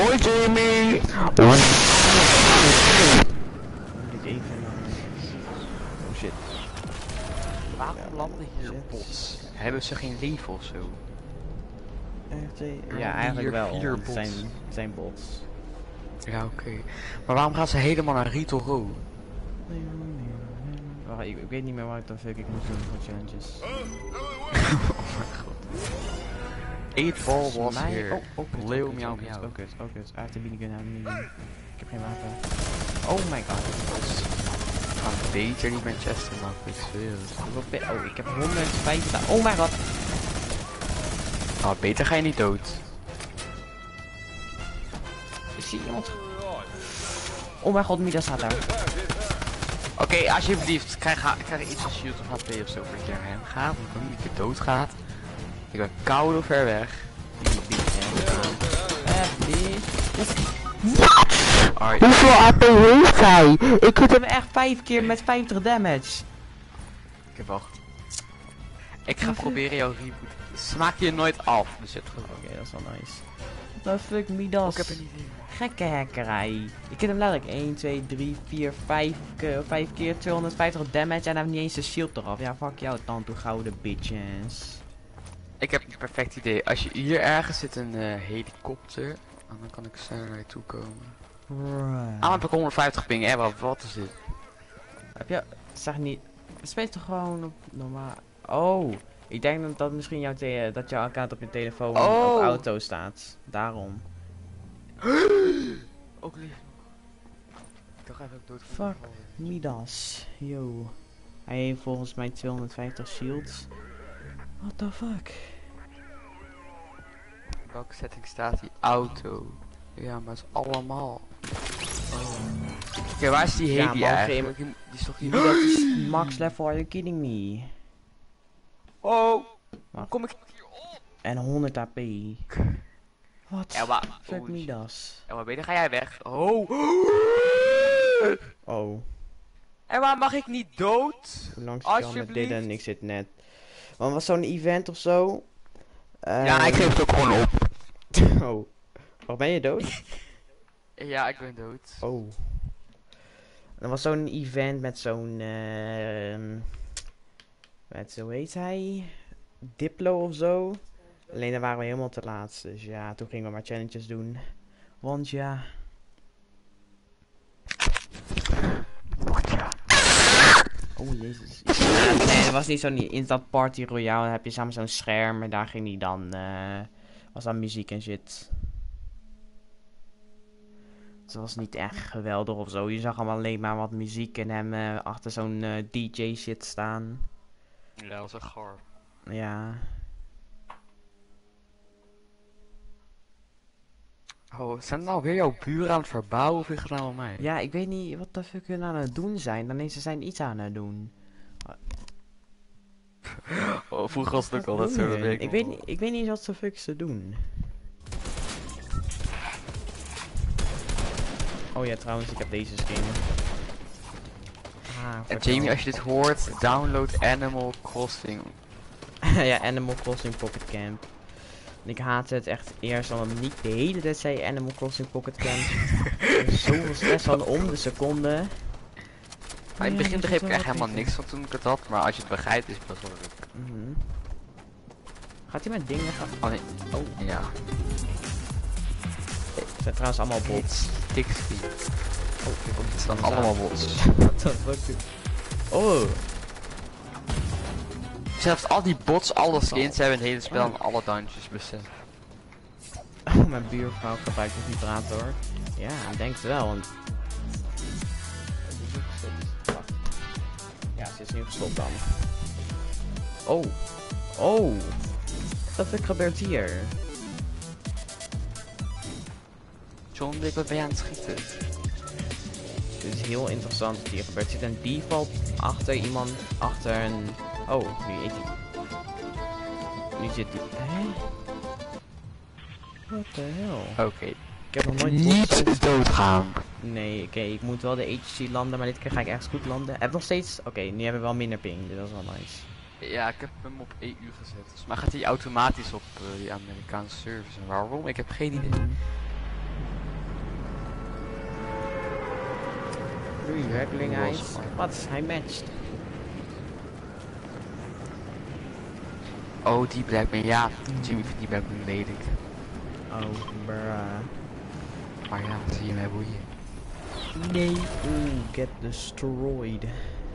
Hoi Jamie! Oh shit. Waarom landen hier bots? Hebben ze geen leven of zo? Ja, eigenlijk wel. Vier Het bots. zijn bots. Ja, oké. Maar waarom gaan ze helemaal naar Rito Row? Wacht, ik weet niet meer wat de fuck ik moet doen voor challenges. Oh mijn god. 8 ball was here. kut, Leeuw oh, miauw kut, miauw. oh kut, oh kut. I have to be gun. Ik heb geen wapen. Oh my god. We gaan beter niet Manchester maken, ik zweer het. Oh, ik heb 150. Oh my god. Ah, beter ga je niet dood. Ik zie iemand. Oh mijn god, Mida staat daar. Oké, alsjeblieft, krijg iets als shield of HP of zo voor je hem gaat, want ik wil niet dat je doodgaat. Ik ben koud of ver weg. Wat? Hoeveel AP heeft hij? Ik hit hem echt 5 keer met 50 damage. Ik heb wacht. Ik ga proberen jouw reboot. Smaak je nooit af, dus het gewoon. Oké, dat is wel nice. What the fuck, Midas? Ik heb een idee. Gekke hackerij. Ik hit hem letterlijk 1, 2, 3, 4, 5 keer 250 damage en hij heeft niet eens de shield eraf. Ja, fuck jou, tante gouden bitches. Ik heb een perfect idee. Als je hier ergens zit een helikopter, en dan kan ik sneller naar je toe komen. Ah, heb ik 150 ping, hè? Wat is dit? Heb je, zeg niet, speel toch gewoon op normaal. Oh, ik denk dat misschien dat jouw account op je telefoon op auto staat. Daarom. Ook lief. Ik dacht even dood. Fuck, Midas. Yo. Hij heeft volgens mij 250 shields. What the fuck? Welke setting staat die? Auto. Ja, maar het is allemaal. Oh. Oké, waar is die heli man, eigenlijk? Die is toch hier? Dat is max level, are you kidding me? Oh! Wacht. Kom ik hier op? En 100 AP. Wat? Ja, maar... Fuck oh, Midas. en maar beter ga jij weg. Oh! Oh. En waar mag ik niet dood? Hoe lang zit je al met dit en ik zit net. Want was zo'n event of zo? Ja, ik geef het ook gewoon op. Oh. Of ben je dood? Ja, ik ben dood. Oh. Er was zo'n event met zo'n met hoe heet hij? Diplo of zo. Alleen daar waren we helemaal te laat. Dus ja, toen gingen we maar challenges doen. Want ja. Oh jezus. Ja, nee, het was niet zo'n instant party royale. Dan heb je samen zo'n scherm en daar ging die dan. Was dan muziek en shit. Het was niet echt geweldig of zo. Je zag allemaal alleen maar wat muziek en hem achter zo'n DJ shit staan. Ja, dat was een gar. Ja. Oh, zijn er nou weer jouw buren aan het verbouwen of is het nou aan mij? Ja, ik weet niet wat de fuck hun aan het doen zijn. Dan ze zijn iets aan het doen. Oh, vroeger was het ook altijd zo. Ik weet niet eens wat de fuck ze doen. Oh ja, trouwens, ik heb deze skin. En Jamie, als je dit hoort, download Animal Crossing. Ja, Animal Crossing Pocket Camp. Ik haat het echt eerst al niet de hele tijd zei Animal Crossing Pocket Camp. Zoveel stress van om de seconde. Maar in het begin begreep ik echt helemaal niks van toen ik het had, maar als je het begrijpt is het best wel leuk. Gaat hij met dingen gaan? Oh nee. Oh ja. Het zijn trouwens allemaal bots. Stickscreen. Oh, het staan allemaal bots. What the fuck? Oh. Zelfs al die bots, alle skins hebben een hele spel en alle dungeons besef. Oh, mijn buurvrouw gebruikt een vibrator. Ja, ik denk het wel, want... Ja, ze is nu gestopt dan. Oh. Oh. Wat de fuck gebeurt hier? John Wick, wat ben je aan het schieten? Dit is heel interessant wat hier gebeurt. Er zit een default achter iemand, achter een... Oh, nu eet hij. Nu zit hij... Hè? What the hell? Oké. Ik heb nog nooit... Niet doodgaan. Nee, oké, ik moet wel de HC landen, maar dit keer ga ik echt goed landen. Heb nog steeds... Oké, nu hebben we wel minder ping, dit was wel nice. Ja, ik heb hem op EU gezet. Maar gaat hij automatisch op die Amerikaanse servers? En waarom? Ik heb geen idee. Doei, werkelijkheid. Wat? Hij matcht. Oh, die Blackman, ja. Jimmy vindt die Blackman lelijk. Oh, bruh. Maar ja, zie je mij boeien. Nee. Oeh, get destroyed.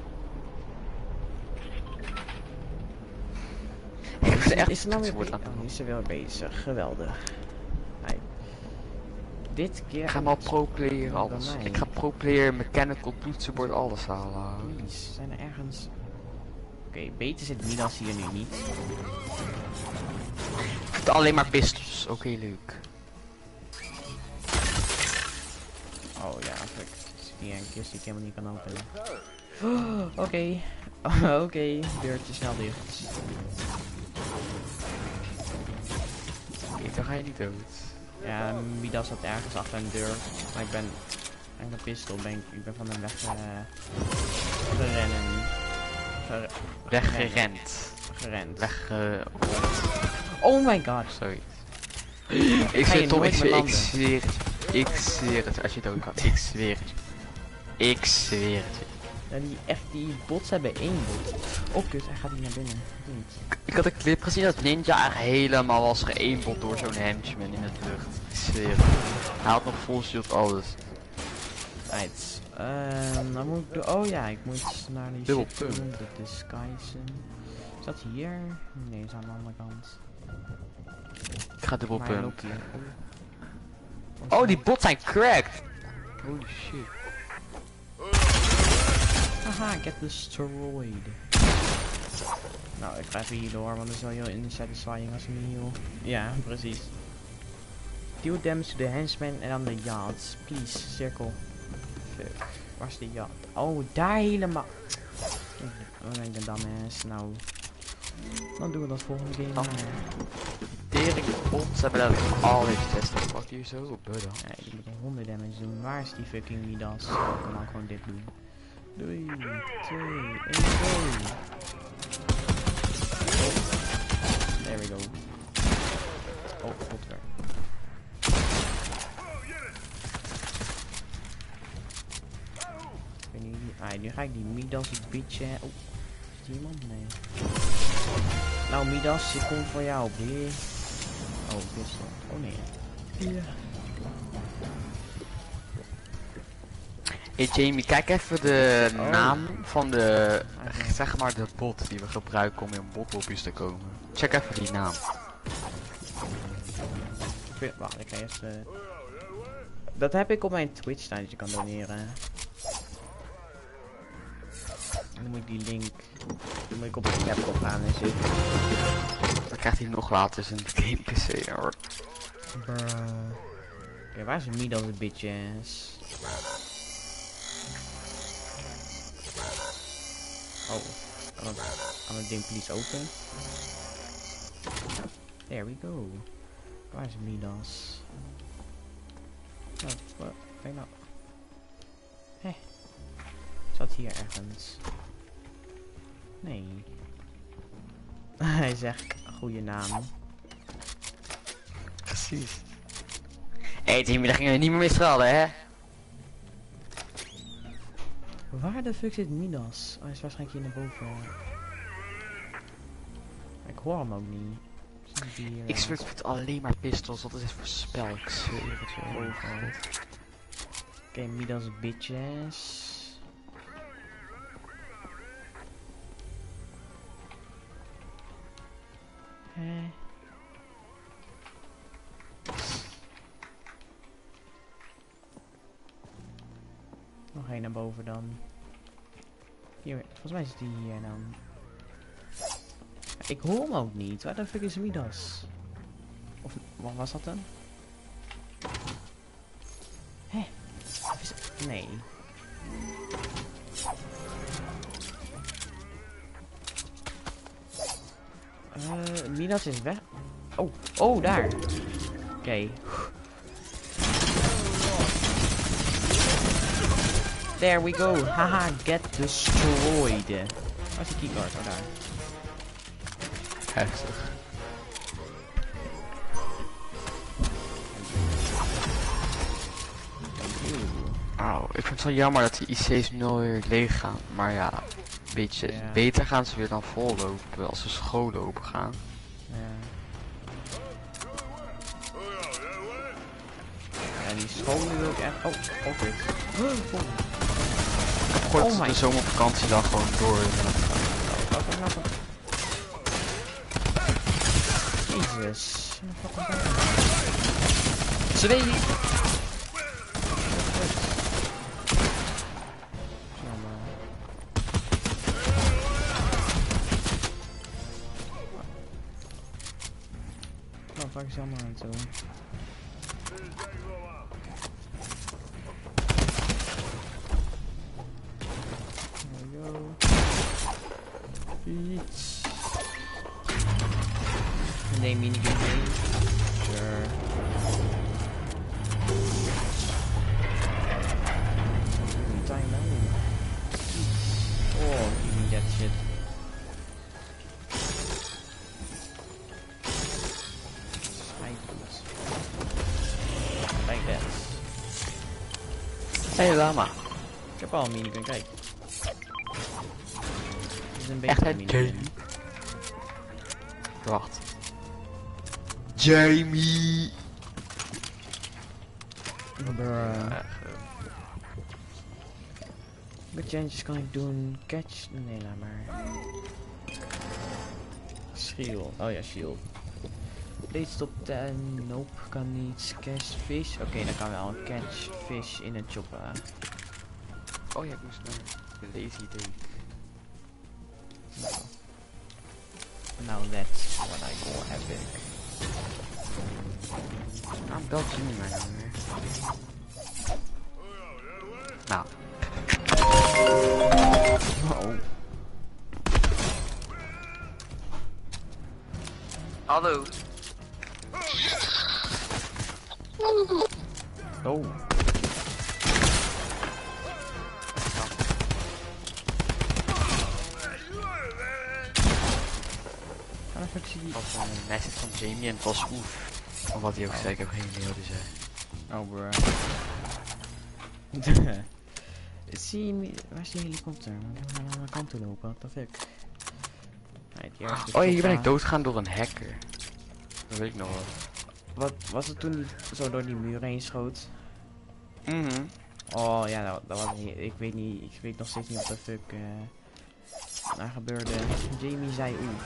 Is er nou weer bezig? Oh, is er wel bezig. Geweldig. Hey. Dit keer... Ik ga maar pro-player alles. Ik ga pro-player, mechanical, toetsenbord, alles halen. Please, zijn er ergens... Oké, beter zit Midas hier nu niet. Ik vind alleen maar pistols. Oké, leuk. Oh ja, fuck. Hier een kist die ik helemaal niet kan openen. Oké. Oké, deurtje snel dicht. Oké, dan ga je niet dood. Ja, Midas zat ergens achter een deur. Maar ik ben... Met een pistool ik ben van hem gerend. Oh my god. Sorry. Ik zweer Tom, ik zweer het. Ik zweer het als je dood gaat. Ik zweer het. Ik zweer het. Ja, die bots hebben één bot. Oh kut, hij gaat hier naar binnen. Ik had een clip gezien dat Ninja er helemaal was geëimbot door zo'n henchman in het lucht. Ik zweer het. Hij had nog full shield alles. Right. Dan moet ik oh ja, ik moet naar die Dubbel shit doen, de disguisen. Is dat hier? Nee, is aan de andere kant. Ik ga dubbel Maar pump. hier. Oh, die bots zijn cracked! Holy shit. Haha, get destroyed. Nou, ik ga even hier door, want dat is wel heel insatisfying als ik me heal. Ja, precies. Deal damage to the henchman en dan de yachts. Please, cirkel. Fuck. Waar is de yacht? Oh, daar helemaal. Oh, ik ben dumbass. Nou. Dan doen we dat volgende game maar. Tering bots hebben dat alles testen. Wat hier zo? Budden. Ja, ik moet 100 damage doen. Waar is die fucking Midas? Oh, ik kan dan gewoon dit doen. 3, 2, 1, go! There we go. Oh, goed weer. Nu ga ik die Midas een beetje... Oh, is die iemand? Nee. Nou Midas, ik kom voor jou, B. Oh, pistol. Oh nee. Ja. Hey Jamie, kijk even de naam van de, zeg maar de bot die we gebruiken om in botlobby's te komen. Check even die naam. Wacht, ik ga eerst... Dat heb ik op mijn Twitch staan dat je kan doneren. Dan moet ik die link... Dan moet ik op de laptop gaan en zitten. Dan krijgt hij nog later zijn game PC hoor. Oké, waar is een Midas de bitches? Oh, kan het ding please open? There we go. Waar is Midas? Oh, wat? Kijk nou. Hé. Zat hier ergens? Nee. Hij zegt goede naam. Precies. Hé Jamie, daar gingen we niet meer mee stralen hè? Waar de fuck zit Midas? Oh, hij is waarschijnlijk hier naar boven. Ik hoor hem ook niet. Ik zweer het alleen maar pistols, wat is dit voor spel? Ik zweer het zo. Oké, Midas bitches. Nog één naar boven dan. Hier, volgens mij is die hier dan. Ik hoor hem ook niet. Waar de fuck is Midas? Of wat was dat dan? Hé? Nee. Midas is weg. Oh, oh daar. Oké. There we go. Haha, get destroyed. Waar is die keycard? Oh, daar. Heftig. Oh, ik vind het wel jammer dat die IC's nu alweer leeg gaan. Maar ja, weet je, Ja. beter gaan ze weer dan vol lopen als de scholen open gaan. Ja. Ja, die scholen wil ik echt... Oh, ook dit. Gooi Oh de my- zomervakantie dan gewoon door. Jezus. Twee! Jammer. Nou, waar is jammer aan toe? There we go. Fiets. Nee, minigame mee. Sure. Time now. Oh, give me that shit. Like that. Hey lama. Ik heb al een minigame, kijk. Het is een Echt beetje een minigame. Wacht. Jamie! Wat challenge kan ik doen? Catch? Nee, laat maar. Shield. Oh ja, shield. Deze top 10. Nope, kan niet. Catch fish. Oké, dan kan wel. Catch fish in een chopper. Oh ja, ik moest naar de lazy day. Now that's what I call epic. Nou, belt Jimmy mij dan weer. Nou. Oh. Hallo. Oh. was een message van Jamie en het was oef. Of wat hij ook zei, ik heb geen idee wat hij zei. Oh bro. Zie je me, waar is die helikopter? Ik moet naar de andere kant toe lopen, what the fuck. Oh ja, hier ben ik doodgegaan door een hacker. Dat weet ik nog wel. Wat was het toen die zo door die muur heen schoot? Mhm. Oh ja, dat was niet, ik weet nog steeds niet wat de fuck daar gebeurde. Jamie zei oef.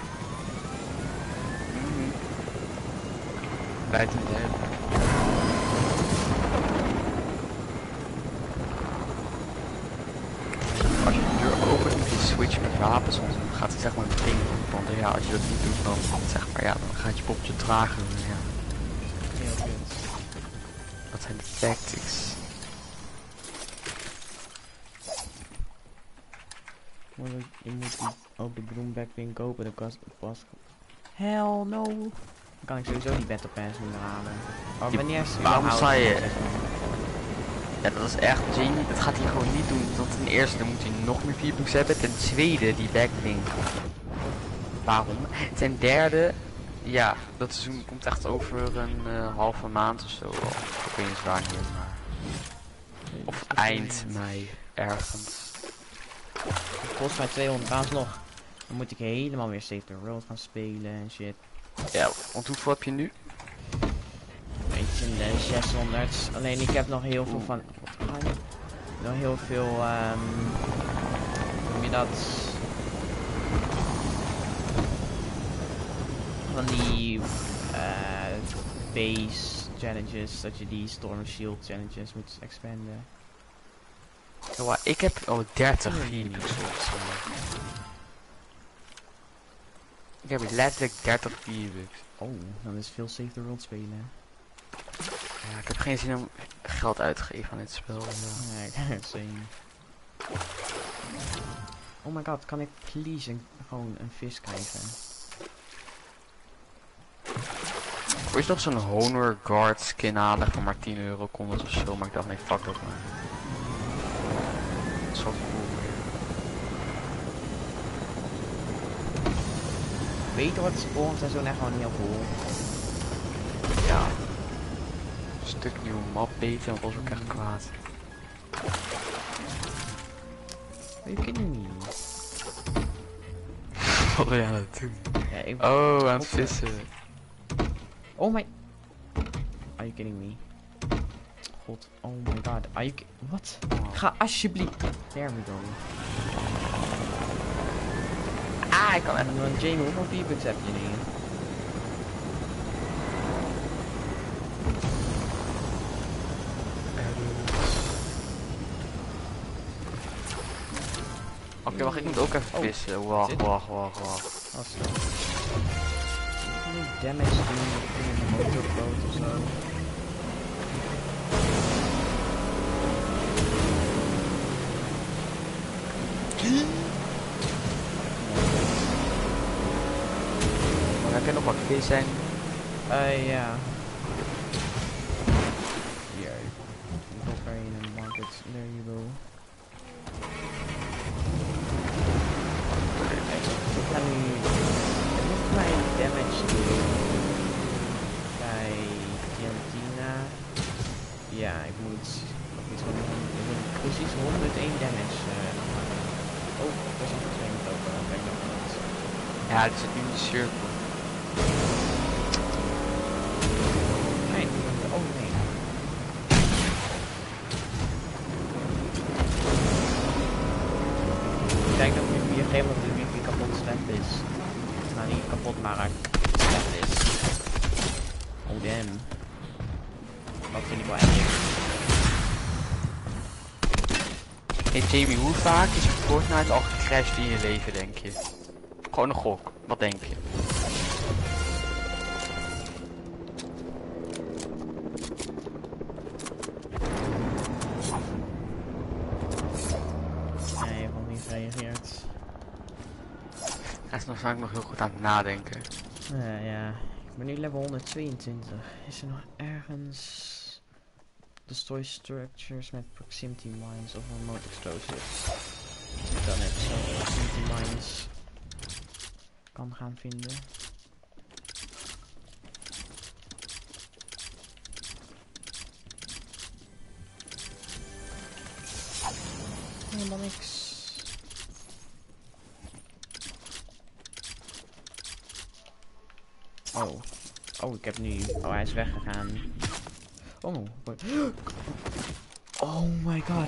Buiten de derde. Als je de deur opent met die switch met wapens, dan gaat hij zeg maar meteen. Want ja, als je dat niet doet, dan zeg maar ja, dan gaat je popje trager. Ja. Heel kut. Wat zijn de tactics? Je moet ook de Broomback kopen, de kast pas. Hell no. Dan kan ik sowieso die Battle Pass niet meer halen. Maar wanneer is waarom sta je? Ja, dat is echt Jamie, dat gaat hij gewoon niet doen. Want ten eerste moet hij nog meer 4 books hebben. Ten tweede die backlink. Waarom? Ten derde, ja, dat seizoen komt echt over een halve maand of zo. Ik weet niet wanneer, maar... Of eind mei, ergens. Het kost mij 200 gaans nog. Dan moet ik helemaal weer Save the World gaan spelen en shit. Ja, want hoeveel heb je nu? Beetje in de 600. Alleen ik heb nog heel veel van... Wat ga je? Nog heel veel, hoe noem je dat? Van die base challenges, dat je die Storm Shield challenges moet expanden. Ja, ik heb 30 Phoenix. Ik heb letterlijk 30 V-Bucks. Oh, dan is veel Save the World spelen. Ja, ik heb geen zin om geld uit te geven aan dit spel. Ja. Ja, same. Oh my god, kan ik please gewoon een vis krijgen? Er is nog zo'n Honor Guard skin halen voor maar 10 euro kon het of zo, maar ik dacht nee, fuck dat maar. Dat is wel cool. Weet je wat het volgend seizoen echt gewoon heel cool? Ja. Een stuk nieuwe map beter, want was ook echt kwaad. Are you kidding me? Wat ben je aan het doen? Ja, ik... Oh, aan het vissen. Oh my... Are you kidding me? God, oh my god. Are you Wat? Ga alsjeblieft. There we go. Ah, ik kan echt. Jamie, hoeveel V-Bucks heb je nu? Oké, wacht, ik moet ook even vissen. Wacht. Wat is dat? Niet damage doen in een motorboot of zo. Maar ik kan nog wat vis zijn. Ja. Hier. Go carry in the market. There you go. Ik ga nu nog mijn damage doen bij Fiorentina. Ja, ik moet precies 101 damage nog maken. Oh, dat is een vervelend ook. Kijk nog niet. Ja, die zit nu in de cirkel. Nee, oh nee. Ik denk dat nu hier geen dat de wifi kapot slecht is. Nou, niet kapot, maar slecht is. Oh damn. Dat vind ik wel erg. Hey Jamie, hoe vaak is Fortnite al gecrashed in je leven, denk je? Gewoon een gok. Wat denk je? Nee, hij heeft nog niet gereageerd. Hij is waarschijnlijk nog heel goed aan het nadenken. Ja, ik ben nu level 122. Is er nog ergens... Destroy structures met proximity mines of remote explosives. Ik dan even zo proximity mines kan gaan vinden. Helemaal niks. Oh. Oh, ik heb nu... Oh, hij is weggegaan. Oh. Oh my god.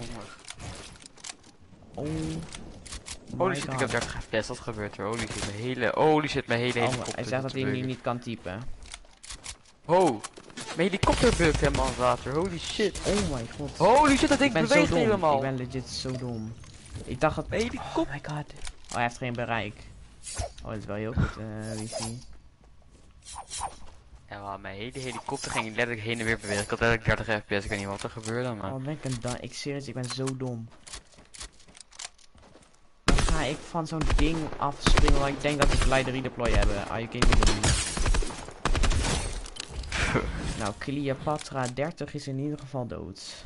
Oh. Holy shit, ik heb 30 fps. Wat gebeurt er? Holy shit, mijn hele helikopter. Hij zegt dat hij nu niet kan typen. Oh, mijn helikopter bukt helemaal aan het water. Holy shit. Oh my god. Holy shit, dat ding beweegt helemaal. Ik ben legit zo dom. Ik dacht dat... Mijn helikopter. Oh my god. Oh, hij heeft geen bereik. Oh, dat is wel heel goed, wifi. Ja, maar mijn hele helikopter ging letterlijk heen en weer bewegen. Ik had letterlijk 30 fps. Ik weet niet wat er gebeurde, maar... Oh, ben ik een dan? Ik serieus, ik ben zo dom. Dan ga ik van zo'n ding afspringen waar ik denk dat we glijder redeploy hebben. Are you kidding me? Nou, Cleopatra 30 is in ieder geval dood.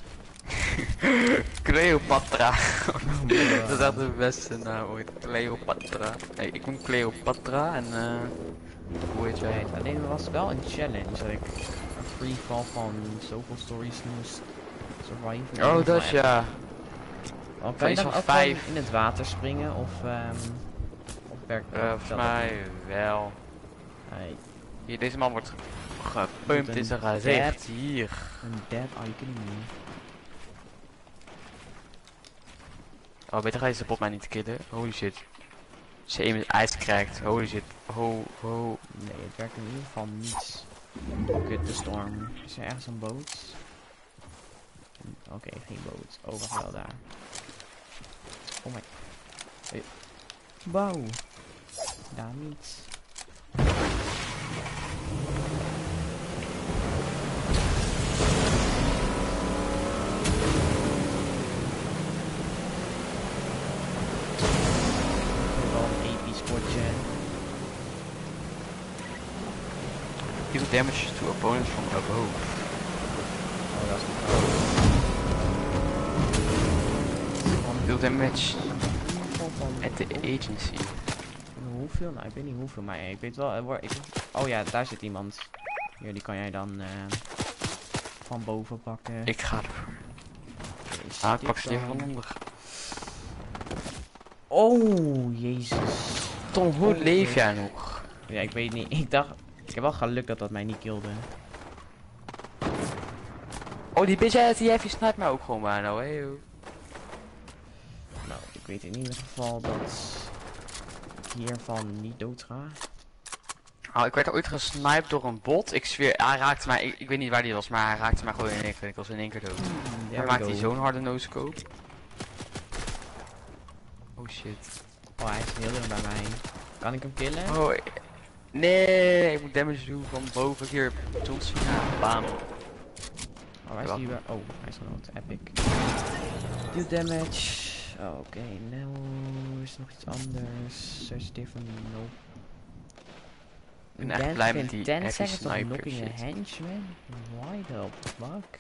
Cleopatra. Dat is echt de beste naam ooit. Cleopatra. Hey, ik noem Cleopatra en hoe heet jij? Nee, alleen was wel een challenge dat ik een free fall van zoveel stories moest surviven. Oh, dat is ja. Oh, kan je dan ook 5 in het water springen of werkt dat? volgens mij wel. Hey, Hier, deze man wordt gepumpt in zijn gezicht. Hier. een dead, are you kidding me? Oh, beter ga je support mij niet killen. Holy shit. Ze aim is ijscracked. Holy shit. Ho. Nee, het werkt in ieder geval niet. Kut, de storm. Is er ergens een boot? Oké, geen boot. Oh, wacht wel daar. Oh my. Hey. Wauw. Daar niet. Deal damage to opponents from above. Oh, dat is niet Deal damage at the agency. Hoeveel? Nou, ik weet niet hoeveel, maar ik weet wel... Oh ja, daar zit iemand. Hier, die kan jij dan van boven pakken. Ik ga ervoor. Ik pak ze even van onder. Oh, jezus. Tom, hoe Oh, leef jij nog? Ja, ik weet niet. Ik dacht... Ik heb wel geluk dat dat mij niet kilde. Oh, die bitch die heeft je snipe mij ook gewoon bijna, hè joh. Nou, ik weet in ieder geval dat ik hiervan niet dood ga. Oh, ik werd ooit gesniped door een bot. Ik zweer, hij raakte mij, ik weet niet waar die was, maar hij raakte mij gewoon in één keer. Ik was in één keer dood. Hij maakte zo'n harde no-scope. Oh shit. Oh, hij is heel dicht bij mij. Kan ik hem killen? Oh, nee, ik moet damage doen van boven hier. John Cena, bam. Oh, hij is hier weer. Oh, hij is genoemd. Epic. Deal damage. Oh, oké, nou is nog iets anders. Search different, no. Ik ben echt blij met die 10 heavy seconds of sniper knocking a shit. henchman? Why the fuck?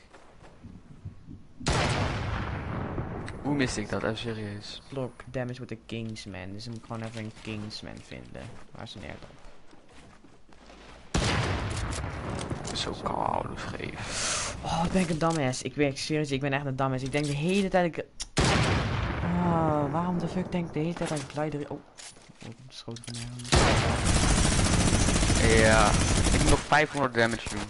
Hoe miste ik dat? Even serieus. Block damage with a Kingsman. Dus ik moet gewoon even een Kingsman vinden. Waar is een airdrop? Zo koud of geef. Oh, ik ben een dumbass. Ik weet serieus, ik ben echt een dumbass. Ik denk de hele tijd ik... Oh, waarom de fuck denk ik de hele tijd dat ik glider... Oh, schoten van mij. Ja, ik moet nog 500 damage doen.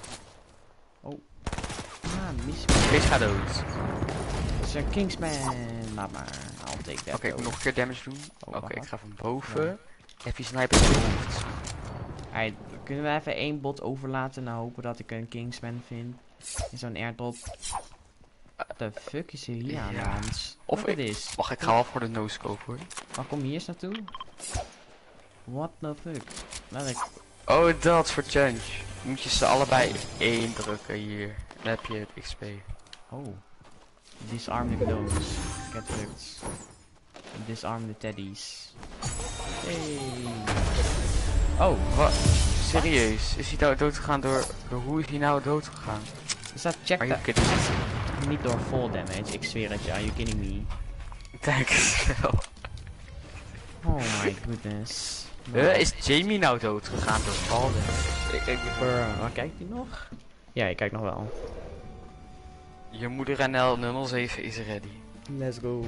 Ah, mis. Deze gaat dood. Het is een Kingsman. Laat maar. I'll take that. Oké, ik moet nog een keer damage doen. Oh, Oké, ik wacht. ga van boven. Even sniper in je hoofd. Alright, kunnen we even één bot overlaten en hopen dat ik een Kingsman vind? In zo'n airdrop. What the fuck is hier aan de hand? Of Look at this. Wacht, ik ga wel voor de no-scope hoor. Oh, kom hier eens naartoe. What the fuck? Laat ik... Oh, dat voor change. Moet je ze allebei indrukken hier. Dan heb je het XP. Oh. Disarm the gnomes. Get fucked. Disarm the teddies. Hey. Oh, wat? Serieus? Is hij nou dood gegaan door hoe is hij nou dood gegaan? Er staat check Are you that. kidding? Niet door fall damage, ik zweer het je. Are you kidding me? Thanks wel. Oh my goodness. Is Jamie nou dood gegaan door Valden? Waar kijkt hij nog? Ja, ik kijk nog wel. Je moeder NL 007 is ready. Let's go.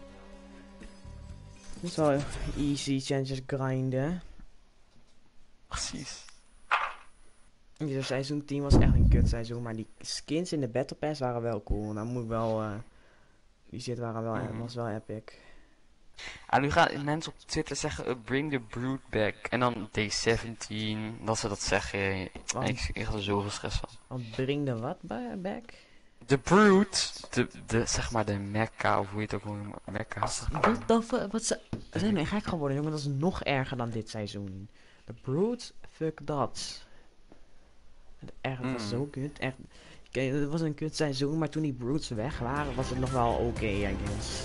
Dit is wel easy, changes grinden. Precies. Dit seizoen 10 was echt een kut seizoen, maar die skins in de Battle Pass waren wel cool. Nou moet ik wel, die shit waren wel, was wel epic. Nu gaan mensen op Twitter zeggen, bring the brood back. En dan D17, dat ze dat zeggen. En ik krijg er zoveel stress van. Want bring de wat back? De brood, de zeg maar de mecca, of hoe je het ook noemt, mecca. Wat ze zijn nu gek geworden, jongen, dat is nog erger dan dit seizoen. De Brood, fuck dat. Echt, het was zo kut, echt. Kijk, het was een kut seizoen, maar toen die Broods weg waren, was het nog wel oké, I guess.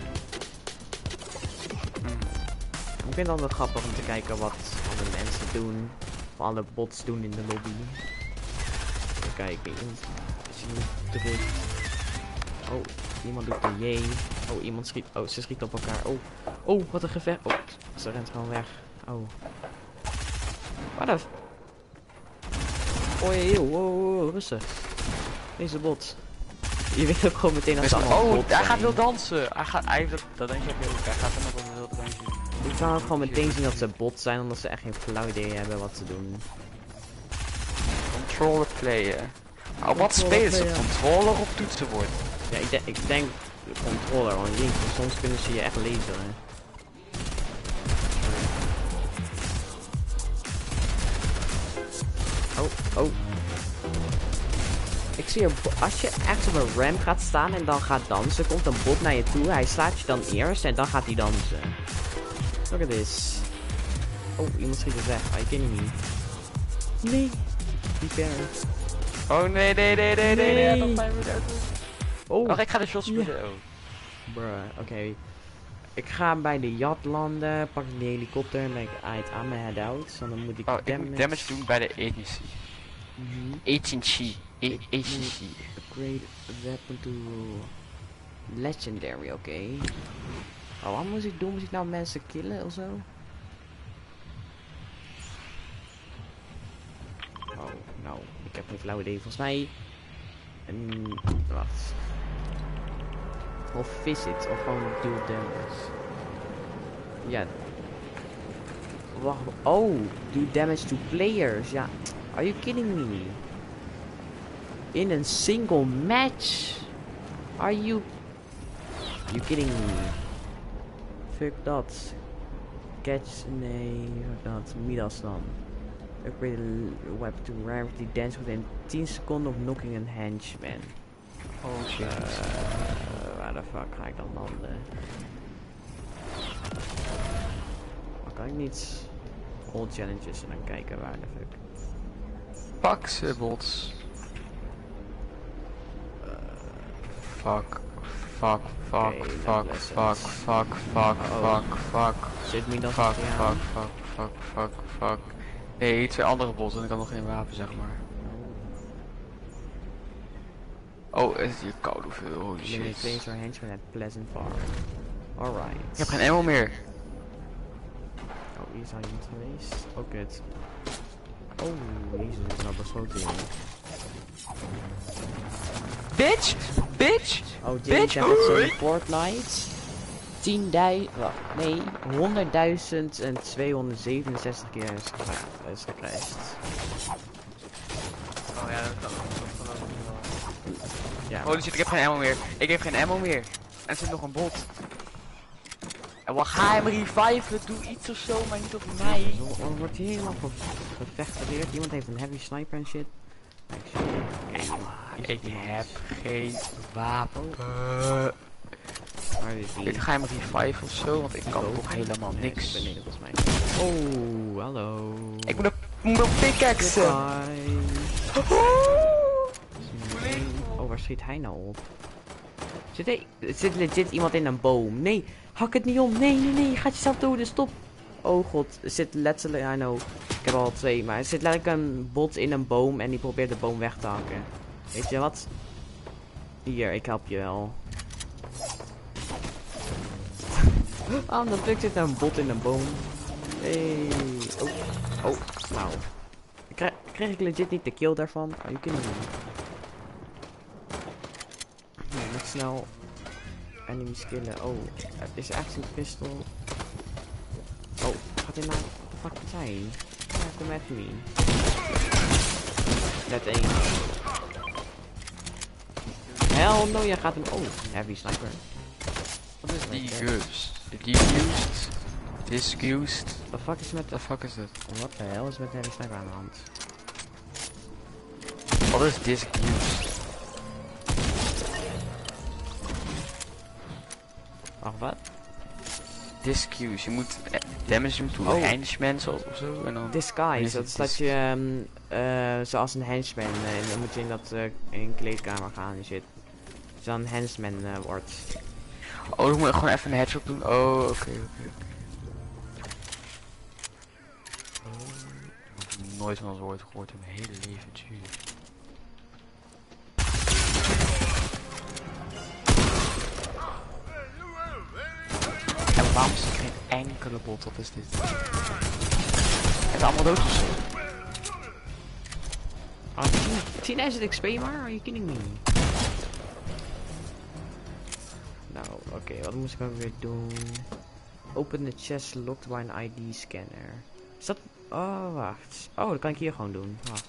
Ik vind het altijd grappig om te kijken wat alle mensen doen, of alle bots doen in de lobby. Even kijken, als je nu drukt. Oh, iemand doet de J. Oh, iemand schiet. Oh, ze schiet op elkaar. Oh, wat een gevecht. Oh, ze rent gewoon weg. Oh. Waar de... Oh, joh, rustig. Deze bot. Je weet ook gewoon meteen als ze allemaal bot zijn. Hij gaat wil dansen. Hij heeft dat denk ik ook. Hij gaat er nog wel wil dansen. Je kan ook gewoon meteen zien dat ze bot zijn, omdat ze echt geen flauw idee hebben wat ze doen. Controller player. Oh, wat spelen ze? Controller of toetsenbord? Ja, ik denk de controller, want jeetje, soms kunnen ze je echt laseren. Oh. Ik zie als je echt op een ramp gaat staan en dan gaat dansen, komt een bot naar je toe. Hij slaat je dan eerst en dan gaat hij dansen. Look at this. Oh, iemand schiet er weg. Are you kidding me? Nee. Be fair. Oh nee. Nog 5 minuten. Oh. Wacht, ik ga de shots spelen. Ja. Bruh, oké. Ik ga bij de yacht landen, pak ik de helikopter en ben ik aan mijn head out. Dan moet ik ik moet damage doen bij de agency. Agency. Agency. Upgrade weapon to legendary, oké. Oh, wat moet ik doen? Moet ik nou mensen killen of zo? Oh, nou, ik heb geen flauw idee. Volgens mij... wacht. Of visit, of gewoon dual damage. Ja. Wacht. Oh, do damage to players. Ja. Are you kidding me? In een single match? Are you kidding me? Fuck dat. Catch, nee, fuck dat. Midas dan. Upgrade a weapon to rarity dance within 10 seconden of knocking een henchman. Oh shit. Waar de fuck ga ik dan landen? Maar kan ik niet all challenges en dan kijken waar de fuck? Pak ze bots. Fuck. Fuck. Fuck. Oké, Fuck. nou, Fuck. Fuck. Fuck. Fuck. Fuck. Zit me dan Fuck. ja. Fuck. Fuck. Fuck. Fuck. Fuck. Nee, 2 andere bots en ik had nog geen wapen, zeg maar. Oh, het is hier koud hoeveel. Holy Limit shit. face or henchman at Pleasant Farm. Alright. Ik heb geen ammo meer. Oh, hier is al iemand geweest. Oh, kut. Oh, jezus, ik ben al beschoten, jongen. Bitch! Bitch! Oh, Bitch! James heeft zo'n Fortnite. 10.000... Wacht, nee. 100.267 keer is gecrashed. Oh ja, dat kan ook. Ja. Holy shit, ik heb geen ammo meer. Ik heb geen ammo meer. En er zit nog een bot. En wat ga je me reviven? Doe iets of zo, maar niet op mij. Er wordt hier helemaal gevechtereerd. Iemand heeft een heavy sniper en shit. Ik heb geen wapen. Waar is die? Ga je me reviven of zo? Want ik kan Ook? toch helemaal Nee, niks. ik ben beneden volgens mij. Oh, hallo. Ik moet een pickaxe. Oh, waar schiet hij nou op? Zit legit iemand in een boom? Nee, hak het niet om. Nee, nee, nee, je gaat jezelf doden, stop. Oh god, er zit letterlijk, I know, ik heb al 2, maar er zit letterlijk een bot in een boom en die probeert de boom weg te hakken. Weet je wat? Hier, ik help je wel. Ah, dan fuck zit een bot in een boom. Hey. Oh, oh, nou. Kreeg ik legit niet de kill daarvan? Are you kidding me? Nee, moet snel enemies killen. Oh, het is echt een pistol. Oh, gaat hij nou? What the fuck is hij? Ja, kom met me. Net 1. Hell no, jij gaat hem. Oh, heavy sniper. Wat is diffused? Diffused? Discused? The fuck is met The fuck is dit? Wat de hel is met de heavy sniper aan de hand? Wat is discused? Wacht, wat? Discuse. Je moet damage doen toe henchman of zo. En dan Disguise, dat is dat je zoals een henchman, dan moet je in dat in een kleedkamer gaan en shit. Dus dan een henchman wordt. Oh, dan moet je gewoon even een headshot doen. Oh, oké. Nooit van ons woord gehoord in mijn hele leven, tjie. En waarom is er geen enkele bot? Wat is dit? Het is allemaal dood of zo. Oh, 10.000 XP maar? Are you kidding me? Nou, oké, wat moest ik ook weer doen? Open the chest locked by an ID scanner. Is dat... Oh, wacht. Oh, dat kan ik hier gewoon doen. Wacht.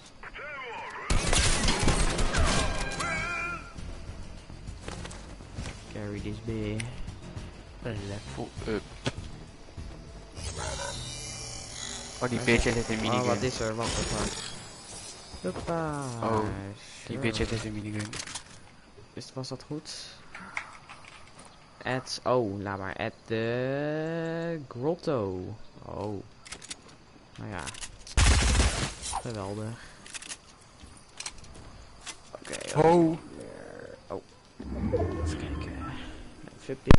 Carry this big. Level up. Oh, die bitch heeft een minigun. Oh, wat is er? Wacht even. Hoppa. Oh, die bitch heeft een minigun. Was dat goed? Oh, laat maar. At de grotto. Oh. Nou ja. Geweldig. Oké. Oh. Oh. Even kijken. Fuck dit.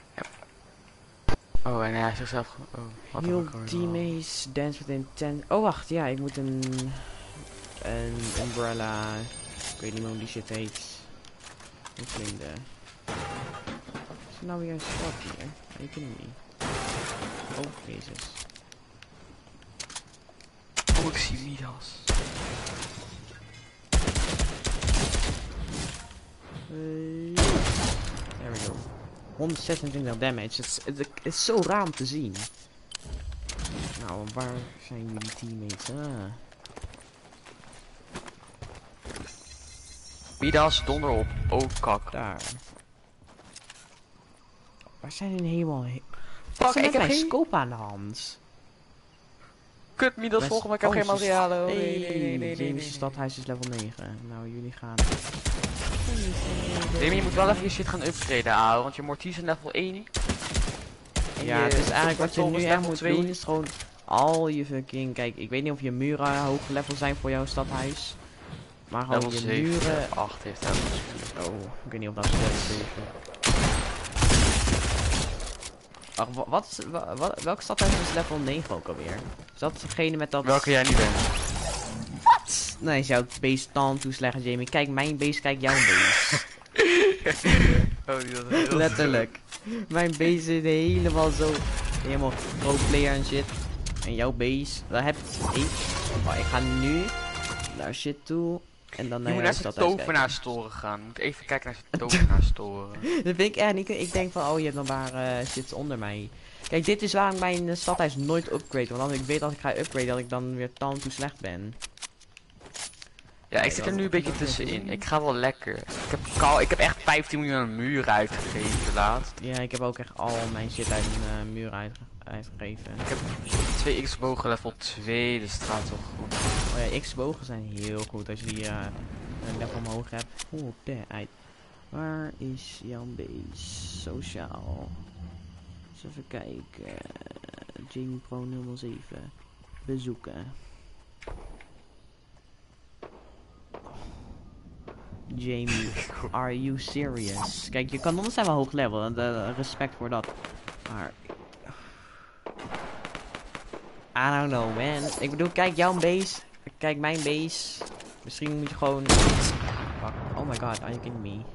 Oh, en hij zichzelf. Oh, wat Heal teammates, dance within 10. Oh, wacht. Ja, ik moet een umbrella. Ik weet niet meer hoe die shit heet. Een vrienden. Is er nou weer een slot hier? Ik weet niet. Oh, jezus. Oh, ik zie Midas. There we go. 126 damage. Het is zo raar om te zien. Nou, waar zijn jullie teammates? Midas, donder op. Oh, kak. Daar. Waar zijn jullie helemaal... Fuck, Wat is er ik met heb mijn geen... scope aan de hand? Kut, Midas volgen, maar ik heb geen materialen. Oh, nee. James' stadhuis is level 9. Nou, jullie gaan... Jamie, je moet wel even je shit gaan upgraden, ouwe. Want je mortiers is level 1. Ja, het is eigenlijk wat je Tom nu is echt level moet 2. doen, is gewoon al je fucking... Kijk, ik weet niet of je muren hoog level zijn voor jouw stadhuis. Maar gewoon Level je 7, muren... 8 heeft hij. Oh, ik weet niet of dat is level 7. Ach, welke stadhuis is level 9 ook alweer? Is dat degene met dat... Welke jij niet bent? Nee, is jouw base dan toesleggen, Jamie. Kijk mijn base, kijk jouw base. Oh, die was heel Letterlijk. Mijn base zit helemaal zo... Helemaal pro-player en shit. En jouw base, daar heb ik... Oh, ik ga nu naar shit toe. En dan Je naar moet jouw naar zijn stadhuis kijken. tovenaarstoren gaan. Je moet even kijken naar zijn tovenaarstoren. Dat vind ik echt niet... Ik denk van, oh, je hebt nog maar shit onder mij. Kijk, dit is waarom mijn stadhuis nooit upgrade. Want als ik weet dat ik ga upgraden, dat ik dan weer toe slecht ben. Ja, ik zit er nu een beetje tussenin. Ik ga wel lekker. Ik heb echt 15 miljoen aan muren uitgegeven laatst. Ja, ik heb ook echt al mijn shit uit een muur uitgegeven. Ik heb 2 X-bogen level 2, dus het gaat toch goed. Oh ja, X-bogen zijn heel goed als je die een level omhoog hebt. Oeh, uit. Waar is jouw base? Sociaal. Eens even kijken. Jamie Pro 007. Bezoeken. Jamie, are you serious? Kijk, je kanonnen zijn wel hoog level en respect voor dat. Maar... I don't know, man. Ik bedoel, kijk jouw base. Kijk mijn base. Misschien moet je gewoon... Fuck. Oh my god, are you kidding me?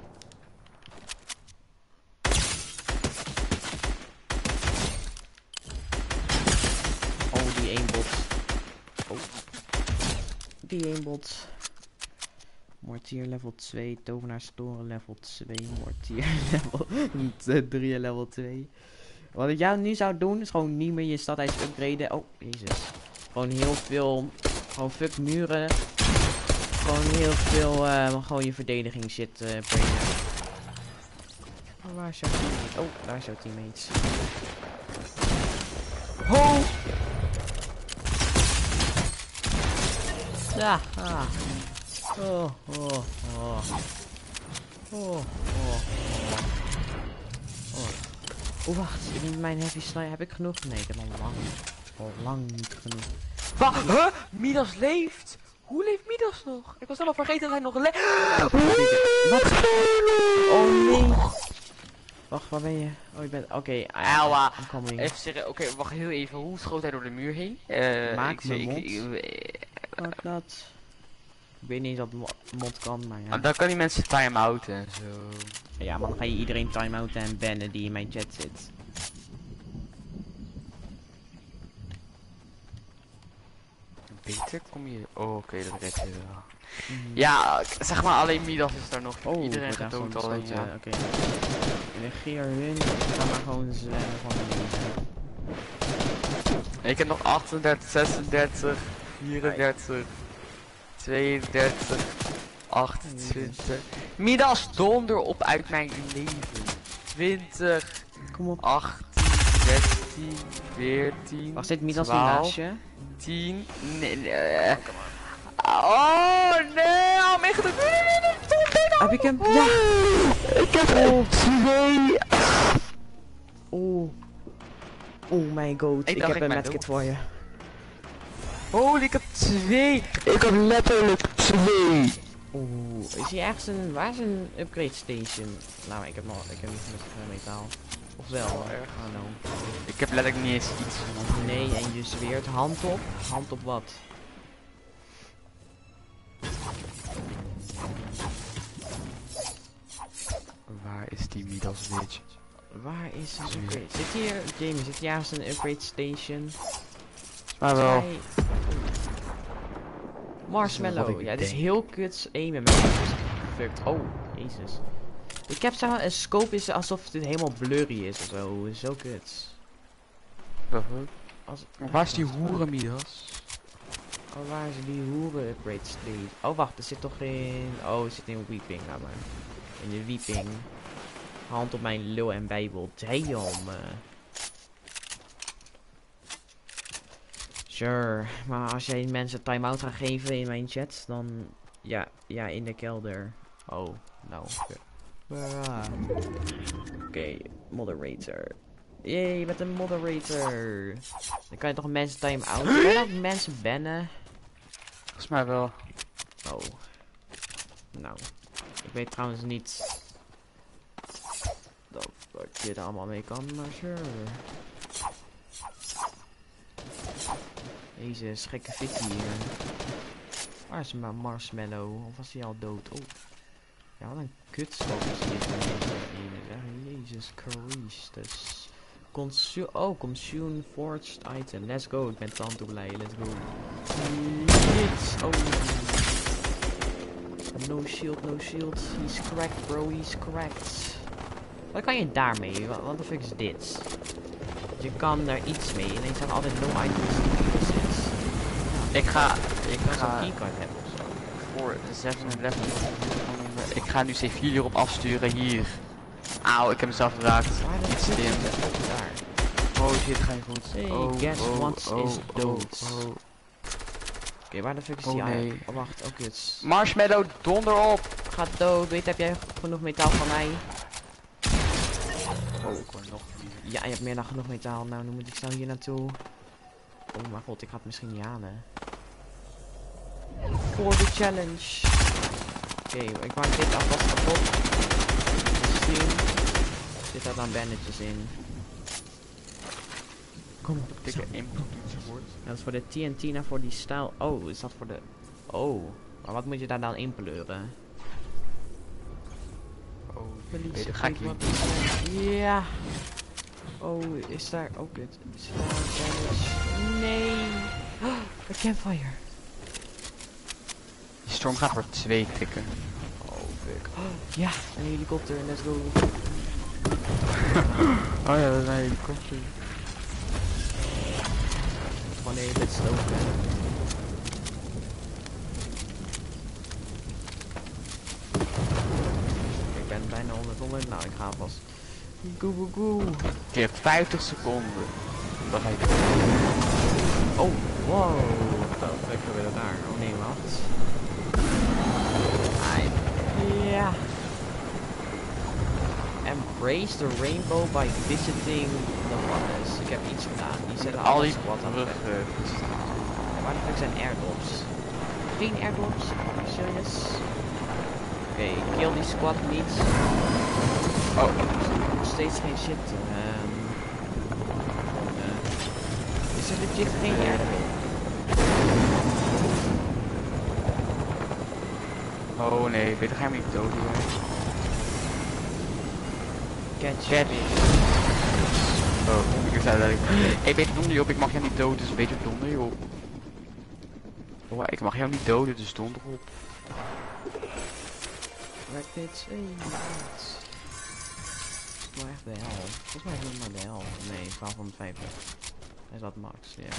Oh, die aimbot. Oh. Die aimbot. Mortier level 2, tovenaarstoren level 2, mortier level 3 en level 2. Wat ik jou nu zou doen, is gewoon niet meer je stadhuis upgraden. Oh, jezus. Gewoon heel veel, gewoon fuck muren. Gewoon heel veel, gewoon je verdediging shit brengen. Oh, waar is jouw teammate? Oh, daar is jouw teammates. Ho! Ja, ah. Oh, oh, oh. Oh, oh, oh. Oh, wacht. In mijn heavy sniper heb ik genoeg? Nee, ik heb al lang niet genoeg. Wacht, huh? Midas leeft? Hoe leeft Midas nog? Ik was helemaal vergeten dat hij nog leeft. Wat? Oh nee. Wacht, waar ben je? Oh, je bent... Oké, Aua. I'm coming. Even zeggen, oké, wacht heel even. Hoe schoot hij door de muur heen? Maak mijn mond. Fuck dat. Ik weet niet eens dat mod kan, maar ja. Dan kan die mensen time-outen en zo. Ja, maar dan ga je iedereen time-outen en bannen die in mijn chat zit. Beter kom je... Oh, oké, dat red je wel. Ja, zeg maar alleen Midas is daar nog. Oh, Iedereen gaat dood alleen, ja. Oké. Negeer hun. Ik ga maar gewoon zwemmen van de Ik heb nog 38, 36, 34, 32, 28. Midas, donder op uit mijn leven. 20, Kom op. 18, 16, 14, Wacht, zit Midas 12, naast je? 10, nee. Oh nee, al meegedrukt. Heb ik hem? Ja! Ik heb er 2. Oh. Oh my god, ik dacht heb ik een ben medkit dood. voor je. Holy, ik heb 2. Ik heb letterlijk 2. Oeh, is hier ergens een... Waar is een upgrade station? Nou, ik heb niet genoeg metaal. Of wel? Oh no. Ik heb letterlijk niet eens iets. Nee, en je zweert hand op. Hand op wat? Waar is die Midas bitch? Waar is een upgrade? Zit hier... Jamie, zit hier ergens een upgrade station? Maar wel. Zij- Marshmallow. Wat ik Ja, het is denk. heel kut aimen met fucked. Oh, jezus. Ik heb zeg maar, een scope is alsof het helemaal blurry is of zo. Zo kut. Als, Waar is die hoerenmidas? Oh, waar is die hoeren upgrades, please? Oh, wacht, er zit toch in... Oh, het zit in weeping, nou maar. In de weeping. Hand op mijn lul en bijbel. Damn. Sure. Maar als jij mensen time-out gaat geven in mijn chat, dan... Ja, in de kelder. Oh, nou. Oké, moderator. Jee, je bent een moderator. Dan kan je toch mensen time-out? Kan je ook mensen bannen? Volgens mij wel. Oh. Nou. Ik weet trouwens niet... dat je er allemaal mee kan, maar sure. Jezus, gekke Vicky hier. Waar is mijn marshmallow? Of was hij al dood? Oh. Ja, wat een kutschot is dit. Jezus Christus. Consume forged item. Let's go. Ik ben tand blij. Let's go. Yes. Oh. No shield, no shield. He's cracked, bro. He's cracked. Wat kan je daarmee? Wat de fuck is dit? Je kan er iets mee. En ik zijn altijd no items. Ik ga zo'n keycard hebben of zo. voor 7-11. Ik ga nu C4 erop afsturen hier. Auw, ik heb mezelf geraakt. Waar Niet zit slim. daar? Oh shit, ga je goed. Hey, guess what is dood. Oké, waar de fuck is die nee. Oh, wacht, ook iets. Marshmallow, donder op. Ga dood. Weet, heb jij genoeg metaal van mij? Oh, ik hoor nog. Ja, je hebt meer dan genoeg metaal. Nou, nu moet ik snel hier naartoe. Oh mijn god, ik ga het misschien niet halen. For the challenge. Oké, ik maak dit alvast kapot. Zit daar dan bandages in. Kom op, Dikke input wordt. dat is voor de TNT en voor die stijl. Oh, is dat voor de... Oh, maar wat moet je daar dan in pleuren? Oh, nee, dat ga ik niet. Ja. Oh, is daar ook het? Is daar damage? Nee. A campfire. Die storm gaat voor 2 tikken. Oh, fuck. Ja, een helikopter. Let's go. Oh ja, dat is een helikopter. Gewoon de hele tijd stoken. Ik ben bijna 100. Nou, ik ga vast. Goe goe goe. Je hebt 50 seconden. Dan ga je door. Oh, wow. Wat de fuck gebeurde daar? Oh nee, wacht. Ja. Embrace the rainbow by visiting the wonders. Ik heb iets gedaan. Die zetten Al die wat aan bruggen. Waar de fuck zijn airdrops? Geen airdrops? Serieus? Oké, kill die squad niet. Oh. Nog steeds geen shit. Is er legit geen airdrop? Oh nee, beter ga je me niet doden. Catch. Oh, ik zei dat ik... Hey, beter donder je op, ik mag jou niet doden, dus beter donder je op. Oh, ik mag jou niet doden, dus donder op. Rack dit. Hey, wat? Volgens mij echt de helft. Volgens mij is het maar de helft. Nee, 1250. Hij is wat max, ja.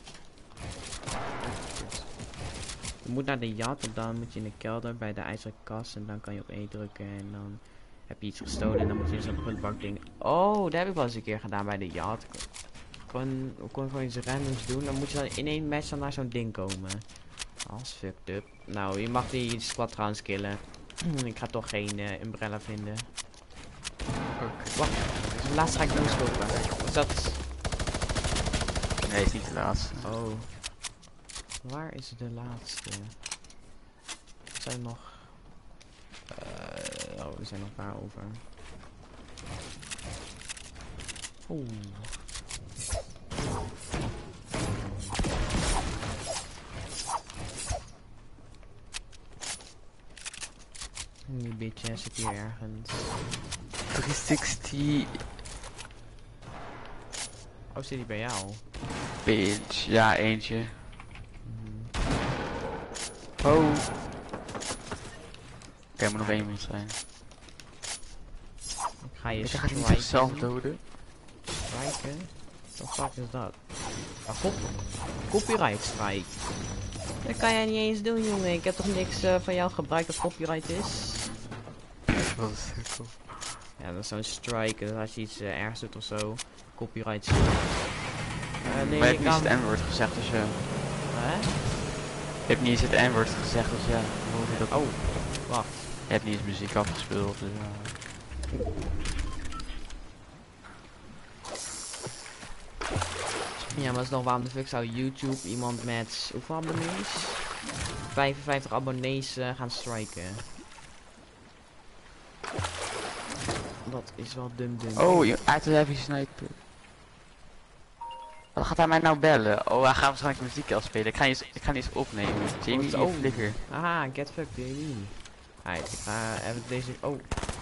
Je moet naar de jacht en dan moet je in de kelder bij de ijzeren kast en dan kan je op E drukken en dan heb je iets gestolen en dan moet je in zo'n prullenbak ding. Oh, dat heb ik wel eens een keer gedaan bij de jacht. Kon gewoon iets randoms doen, dan moet je dan in één match dan naar zo'n ding komen. Als fucked up. Nou, je mag die squad trouwens killen. Ik ga toch geen umbrella vinden. Wacht, de laatste ga ik doen slopen. Is dat? Nee, is niet de laatste. Oh. Waar is de laatste? Er zijn nog... oh, er zijn nog een paar over. Oeh. Die bitches zit hier ergens. 360 Oh, zit die bij jou? bitch. Ja, eentje. Oh. Oké, moet nog één iemand zijn. Ga je Ik ga niet striken? zichzelf doden. Striken? Wat fuck is dat? Copyright strike. Dat kan jij niet eens doen, jongen. Ik heb toch niks van jou gebruikt dat copyright is? Wat is dit toch? Ja, dat is zo'n strike. Dat als je iets ergens doet of zo. Copyright strike. Nee, Maar je je hebt niet kan... eens het N-woord gezegd, dus ja. Hè? Je hebt niet eens het N-woord gezegd, dus ja. Hoe hoor je dat? Oh, wacht. Je hebt niet eens muziek afgespeeld, dus ja. Ja, maar dat is nog waarom de fuck zou YouTube iemand met hoeveel abonnees? 55 abonnees gaan striken. Dat is wel dum. Oh, uit de heavy sniper. Wat gaat hij mij nou bellen? Oh, hij gaat waarschijnlijk muziek afspelen. Ik ga niet eens opnemen. Jamie, Oh. flikker. Aha, get fucked, baby. Alright, ik ga even deze... Oh,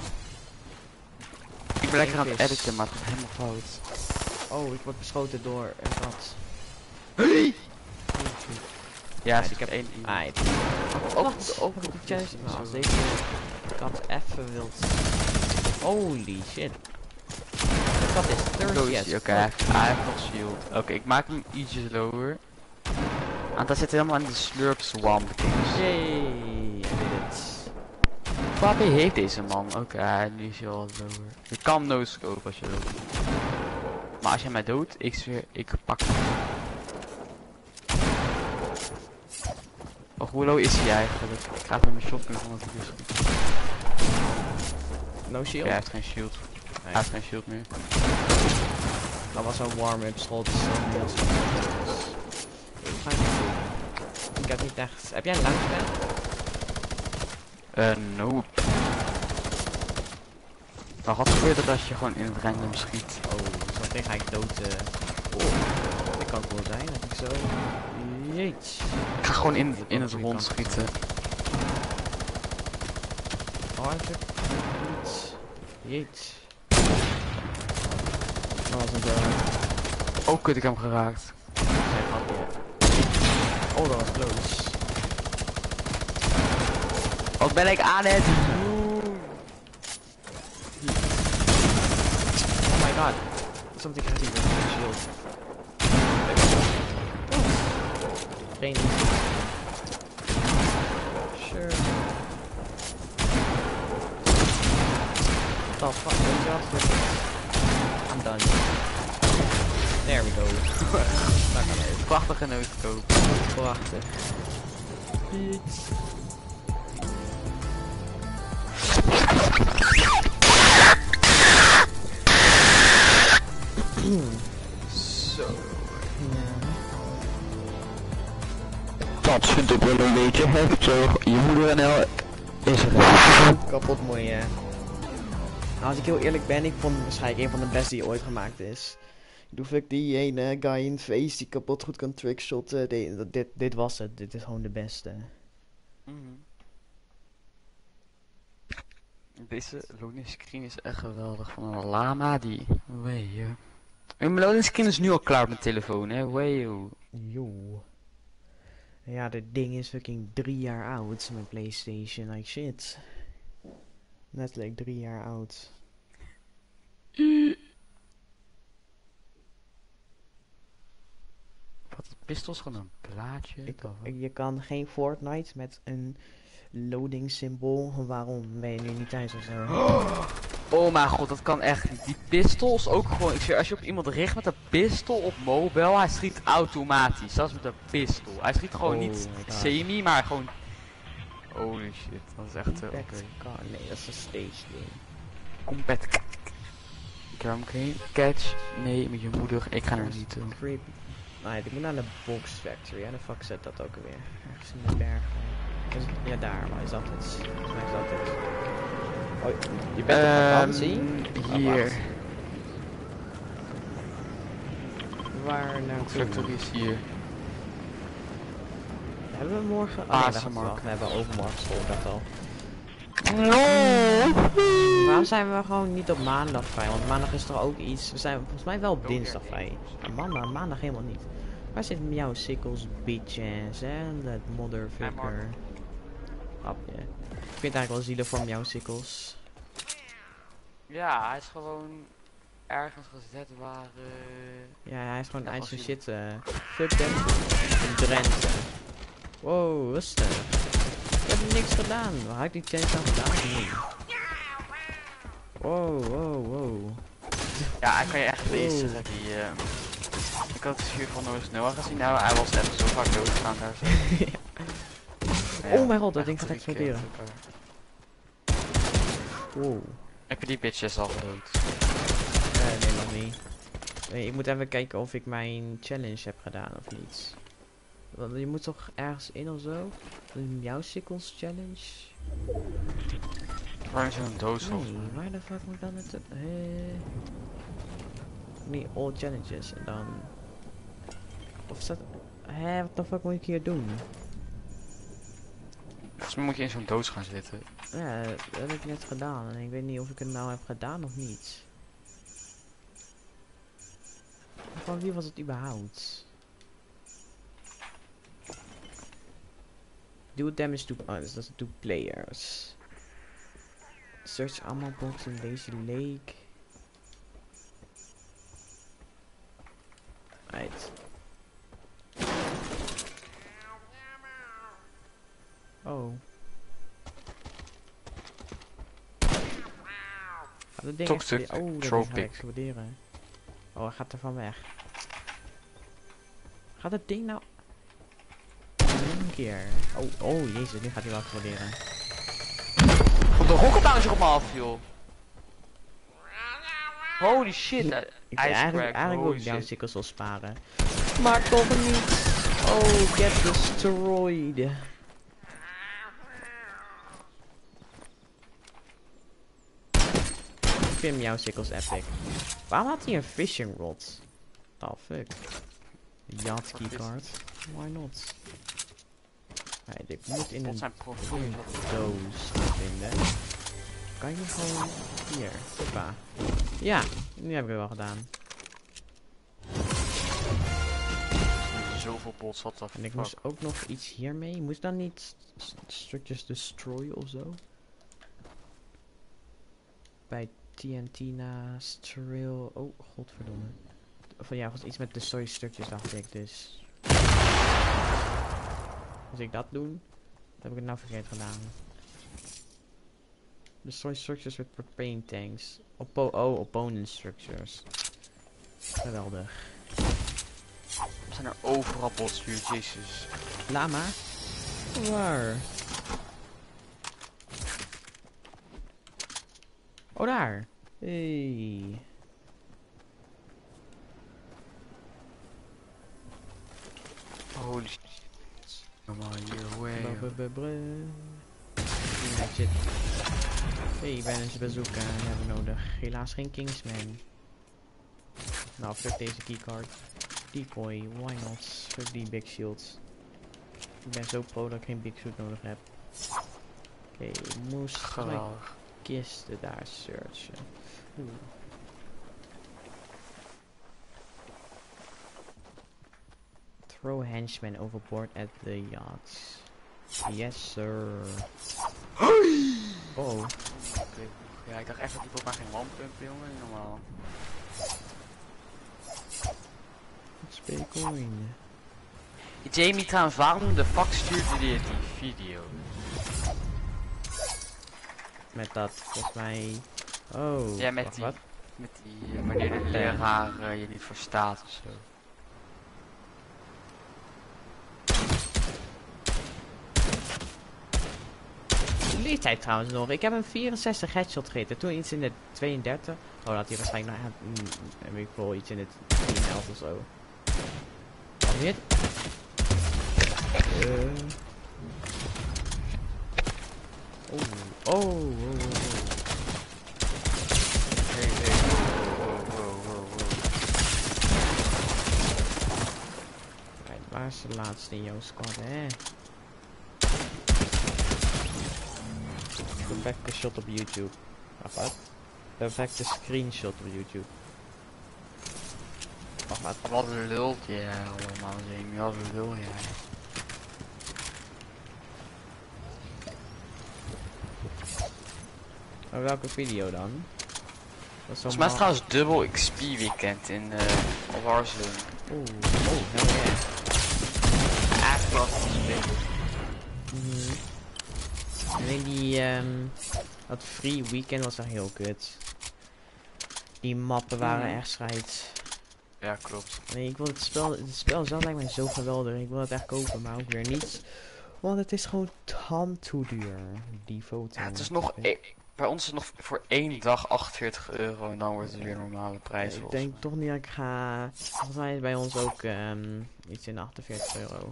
Ik ben lekker aan het Vis. editen, maar het gaat helemaal fout. oh, ik word beschoten door een kat. Ja, ik ik heb heb... één. Alright. Ook Heb ik de chance... Nou, als deze kat even wilt... Holy shit. De kat is thirsty as Oké, hij heeft nog shield. Oké, ik maak hem ietsje lower. Want hij zit helemaal in de slurp swamp. Yay, I did it. Wat heeft deze man? Oké, nu is hij al lower. Je kan no-scope als je wilt. Maar als jij mij doodt, ik zweer, ik pak hem. Oh, hoe low is hij eigenlijk? Ik ga even met mijn shotgun van het is goed. No shield? Oké, hij heeft geen shield. Hij heeft geen shield meer. Dat was een warm-up schot. Dus ik ga niet doen. Ik heb niet echt... Heb jij een launchpad? Nope. Maar wat gebeurt er als je gewoon in het random schiet? Oh, zo meteen ga ik dood. Oh, dat kan cool zijn. Heb ik zo... Jeets. Ik ga gewoon in het rond schieten. Oh, heb ik... Jeets. Jeets. Dat was een zo... Oh kut, ik heb hem geraakt. Zijn grapje. Oh, dat was close. Wat ben ik aan het doen? Oh my god. Something gaat hier met een shield. Geen idee. Sure. What the fuck, weet je wat? I'm done. There we go. Daar kan even. Prachtige noodkoop. Prachtig. Zo. Dat vind ik wel een beetje heftig. Je moeder NL is er. Kapot mooi, hè. Nou, als ik heel eerlijk ben, ik vond het waarschijnlijk een van de beste die ooit gemaakt is. Doe ik die ene guy in het face die kapot goed kan trickshotten. Dit was het. Dit is gewoon de beste. Deze loading screen is echt geweldig. Van een lama die... Wee, mijn loading screen is nu al klaar op mijn telefoon, hè. Wee, Yo. Ja, dit ding is fucking 3 jaar oud. Mijn PlayStation, like shit. Letterlijk 3 jaar oud. Wat pistols gewoon een plaatje. Je kan geen Fortnite met een loading symbool. Waarom? Ben je nu niet thuis of zo? Oh mijn god, dat kan echt niet. Die pistols ook gewoon, ik zweer, als je op iemand richt met een pistool op mobile, hij schiet automatisch. Zelfs met een pistool. Hij schiet gewoon niet my God. semi, maar gewoon... Holy shit, dat is echt... oké. Nee, dat is een stage game. Combat. Ik ga hem geen catch. Nee, met je moeder. Ik ga er niet toe. Creepy. Nee, ik moet naar de Box Factory. Ja, de fuck zet dat ook alweer? Ergens in de bergen. Ja, daar. Waar is dat het? Volgens mij is dat het. Oh, je bent op vakantie? Hier. wacht. Waar naartoe? Factory is hier. Hebben we morgen? Ah, nee, we ze gaan we hebben overmorgen school, dat al. No! Waarom zijn we gewoon niet op maandag vrij? Want maandag is er ook iets. We zijn volgens mij wel op dinsdag vrij. Maar maandag helemaal niet. Waar zit jouw sickles, bitches, hè? Dat Ja, hij is gewoon ergens gezet waar... Ja, hij is gewoon Ja, uit als zijn hij- shit. Fuck them. In Drenthe. Wow, rustig. Ik heb niks gedaan. Waar had ik die chance aan gedaan? Nee. Wow, wow, wow. Ja, hij kan je echt Wow. lezen. Ik had het hier van Noah's Noah gezien. Nou, hij was echt zo vaak doodgegaan daar zo. Ja, Oh mijn god, dat echt ding gaat 3 keer exploderen. achter elkaar. Wow. Heb je die bitches al gedood? Nee, nog niet. Nee, ik moet even kijken of ik mijn challenge heb gedaan of niet. Want je moet toch ergens in of zo? Een jouw sickles challenge? Waar is een doos of? Nee, waar de fuck moet ik dan naartoe? Nee, all challenges en dan... Of staat... wat de fuck moet ik hier doen? Volgens mij moet je in zo'n doos gaan zitten. Ja, dat heb ik net gedaan en ik weet niet of ik het nou heb gedaan of niet. Van wie was het überhaupt? Do damage to... Oh, dus dat is to players. Search ammo box in Lazy Lake. Right. Oh. Gaat het ding Toxic exploderen? Oh, dat ding gaat Tropic. exploderen. Oh, hij gaat er van weg. Gaat het ding nou... Een keer. Oh, jezus, nu gaat hij wel exploderen. Komt de rocket launcher op me af, joh. Holy shit. Ik wil eigenlijk wil ik jouw sikkels wel sparen. Maar toch niet. Oh, get destroyed. Ik vind jouw sikkels epic. Waarom had hij een fishing rod? Oh, fuck. Yacht keycard. Why not? Right, ik moet in Wat een zijn profiel? doos vinden. Kan je gewoon... Hier, hoppa. Ja, nu heb ik het wel gedaan. Zoveel bots, wat dat En ik moest ook nog iets hiermee. Moest dan niet structures destroy of zo? Bij TNTina, Strill. Oh, godverdomme. Of ja, was iets met destroy structures dacht ik dus. Als ik dat doen, dan heb ik het nou verkeerd gedaan. Destroy structures with propane tanks. Opponent structures. Geweldig. Er zijn er overal bots hier, jezus. Lama? Waar? Oh, daar. Hey. Holy shit. Come on, you're way. Shit. Hey, bandage bazooka hebben we nodig. Helaas geen Kingsman. Nou, fuck deze keycard. Decoy, why not? Fuck die big shield. Ik ben zo pro dat ik geen big shield nodig heb. Oké, moest mijn Geweldig. kisten daar searchen. Oeh. Throw henchman overboard at the yacht. Yes, sir. Oh. Oké. Ja, ik dacht echt dat die bot maar geen lamp pumpen, jongen. Niet normaal. Speelcoin. Jamie trouwens, waarom de fuck stuurde die video? Met dat, volgens mij... Oh, Ja, met wacht, die... wat? Met die... wanneer de leraar je niet verstaat of zo. De leeftijd trouwens nog. Ik heb een 64 headshot gegeten. Toen iets in de 32. Oh, dat hij waarschijnlijk nog... heb ik wel iets in de 10, 11 of zo. Wat dit? Oh. Oh, oh, oh, oh. Hey, wow. Kijk, waar is de laatste in jouw squad, hè? Perfecte shot op YouTube. Wacht, wat? Perfecte screenshot op YouTube. Wacht, wat? Wat lult jij allemaal, Jamie? Wat lul jij? Maar welke video dan? Dat is Volgens mij is het trouwens dubbel XP weekend in Warzone. Oeh, oh, hell yeah. Eigenlijk wel te spelen. Alleen die, dat free weekend was echt heel kut. Die mappen waren echt scheids. Ja, klopt. Nee, ik wil het spel zelf lijkt mij zo geweldig. Ik wil het echt kopen, maar ook weer niet. Want het is gewoon te duur. Die foto. Ja, het is nog... bij ons is het nog voor 1 dag 48 euro en dan wordt het weer een normale prijs. Ik denk toch niet dat ik ga... Volgens mij is bij ons ook iets in 48 euro.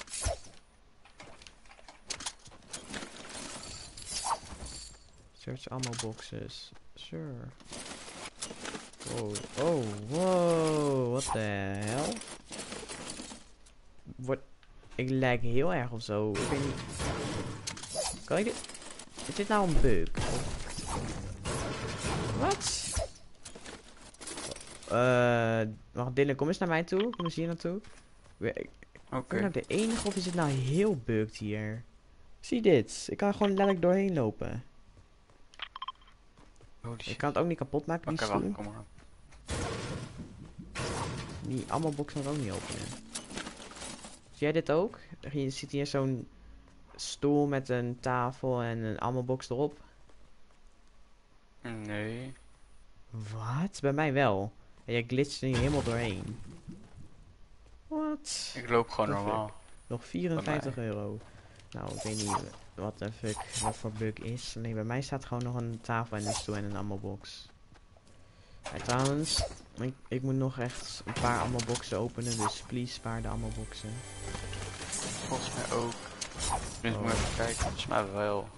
Search ammo boxes. Sure. Wow. Oh, wow. What the hell? Ik lijk heel erg of zo. Ik weet niet. Kan ik dit? Is dit nou een bug? Wat? Wacht, Dylan, kom eens naar mij toe. Kom eens hier naartoe. Ben ik nou de enige of is het nou heel bugged hier? Zie dit. Ik kan er gewoon letterlijk doorheen lopen. Ik kan het ook niet kapot maken, die stoel. Kom maar. Die allemaal boxen kan ook niet openen. Zie jij dit ook? Je ziet hier zo'n stoel met een tafel en een ammobox erop. Nee. Wat? Bij mij wel. En je glitcht er hier helemaal doorheen. Wat? Ik loop gewoon normaal. Nog 54 euro. Nou, ik weet niet wat de fuck, wat voor bug is. Nee, bij mij staat gewoon nog een tafel en een stoel en een ammobox. Ja, trouwens, ik moet nog echt een paar ammoboxen openen, dus please spaar de ammoboxen. Volgens mij ook. Dus moet even kijken, volgens mij wel.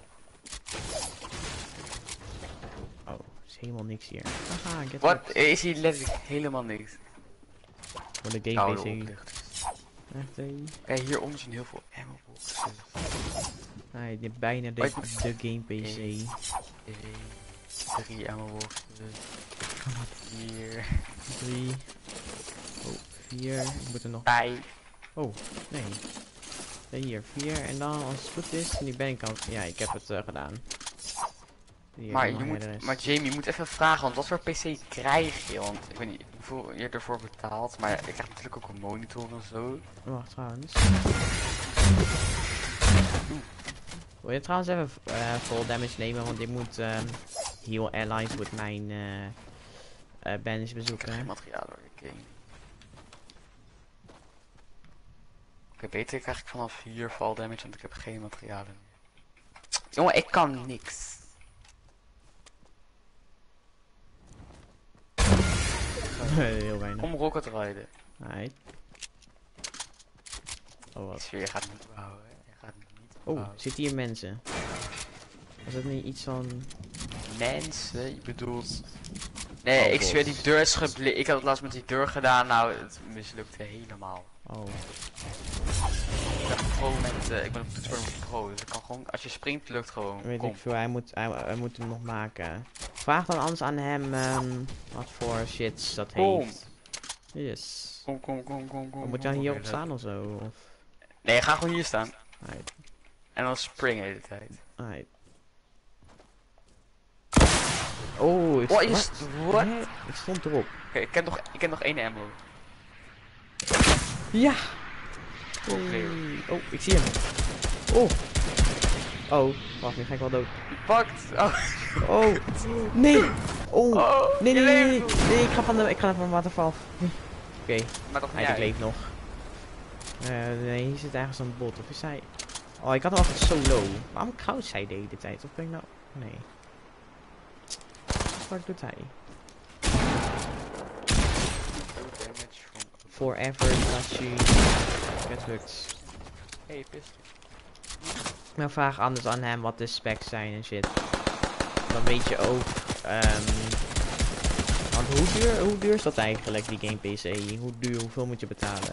Oh, er is helemaal niks hier. Haha, get Wat? fucked. Is hier letterlijk helemaal niks. Voor de game PC. Echt, Kijk, hierom zien heel veel ammo boxen. nee, je hebt bijna de game PC. 3 ammo boxen. 4. 3. Oh, 4. Ik moet er nog... 5. Oh, nee. Nee, hier, 4. En dan, als het goed is, nu ben ik al... Ja, ik heb het gedaan. Hier, Maar Jamie, je moet even vragen, want wat voor PC krijg je? Want ik weet niet hoeveel je ervoor betaalt, maar ik krijg natuurlijk ook een monitor en zo. Wacht, trouwens. Wil je trouwens even full damage nemen, want ik moet heal allies met mijn bandage Ik heb bezoeken. geen materiaal door de game. Oké, beter krijg ik vanaf 4 fall damage, want ik heb geen materialen. Jongen, ik kan niks. Heel weinig. Om rocket rijden. Right. Oh, wat. Je gaat niet bouwen, hè. Je gaat niet Oh, bouwen. zitten hier mensen? Was dat niet iets van... Mensen, je bedoelt... Nee, Oh, ik zweer, God. die deur is ik had het laatst met die deur gedaan, nou, het mislukte helemaal. Oh. Ik ben pro met, ik ben op toetsenbord met pro, dus ik kan gewoon, als je springt, lukt gewoon. Weet Kom. ik veel, hij moet hem nog maken. Vraag dan anders aan hem wat voor shits dat Kom. heeft. Yes. Kom. Moet je dan hierop staan of zo? Of... Nee, ga gewoon hier staan. Alright. En dan springen de hele tijd. Alright. Oh, ik Wat wat? is... Wat? Hè? Ik stond erop. Oké, ik heb nog 1 ammo. Ja! Oké. Oh, ik zie hem. Oh. Oh, wacht, nu ga ik wel dood. Je pakt. Oh. Oh. Nee. Oh. Oh, Nee, je nee, nee, leeft. nee. Ik ga van de waterval af. Oké, Maar toch niet hij uit. leeft nog. Nee, hier zit ergens een bot. Of is hij... Oh, ik had hem altijd zo low. Waarom croucht hij de hele tijd? Of ben ik nou... Nee. Wat doet hij? Forever touchy. Get hooked. Hey, pistol. Maar vraag anders aan hem wat de specs zijn en shit. Dan weet je ook... want hoe duur is dat eigenlijk, die game PC? Hoeveel moet je betalen?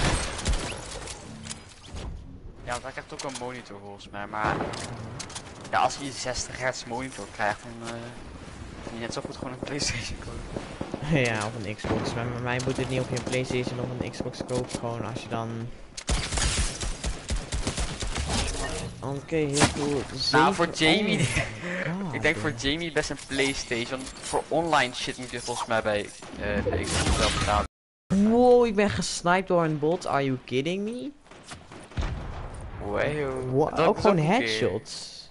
Ja, want hij krijgt ook een monitor volgens mij, maar... Ja, als je 60 hertz monitor krijgt, dan... kan je net zo goed gewoon een PlayStation kopen. Ja, of een Xbox. Maar bij mij moet het niet of je een PlayStation of een Xbox koopt. Gewoon als je dan... Oké, heel cool. Nou, voor Jamie... Oh, Ik denk voor Jamie best een PlayStation. Voor online shit moet je volgens mij bij de Xbox wel betalen. Wow, ik ben gesniped door een bot. Are you kidding me? Wow. Ook gewoon headshots.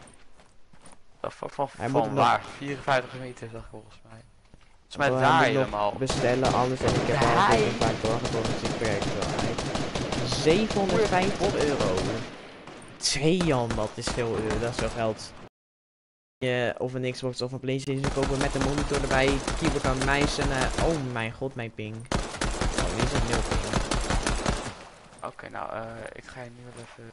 Hij moet Van nog- waar? 54 meter zeg volgens mij. Volgens mij Hij daar moet nog helemaal. bestellen, alles en ik heb al Hij- een vaak doorgekomen, dus ik werk wel uit. 750 euro. Jan, dat is veel euro, dat is veel geld. Of een Xbox of een PlayStation kopen met een monitor erbij, keyboard en muis en oh mijn god, mijn ping. Oh, die is een 0 ping. Oké, nou, ik ga je nu wel even.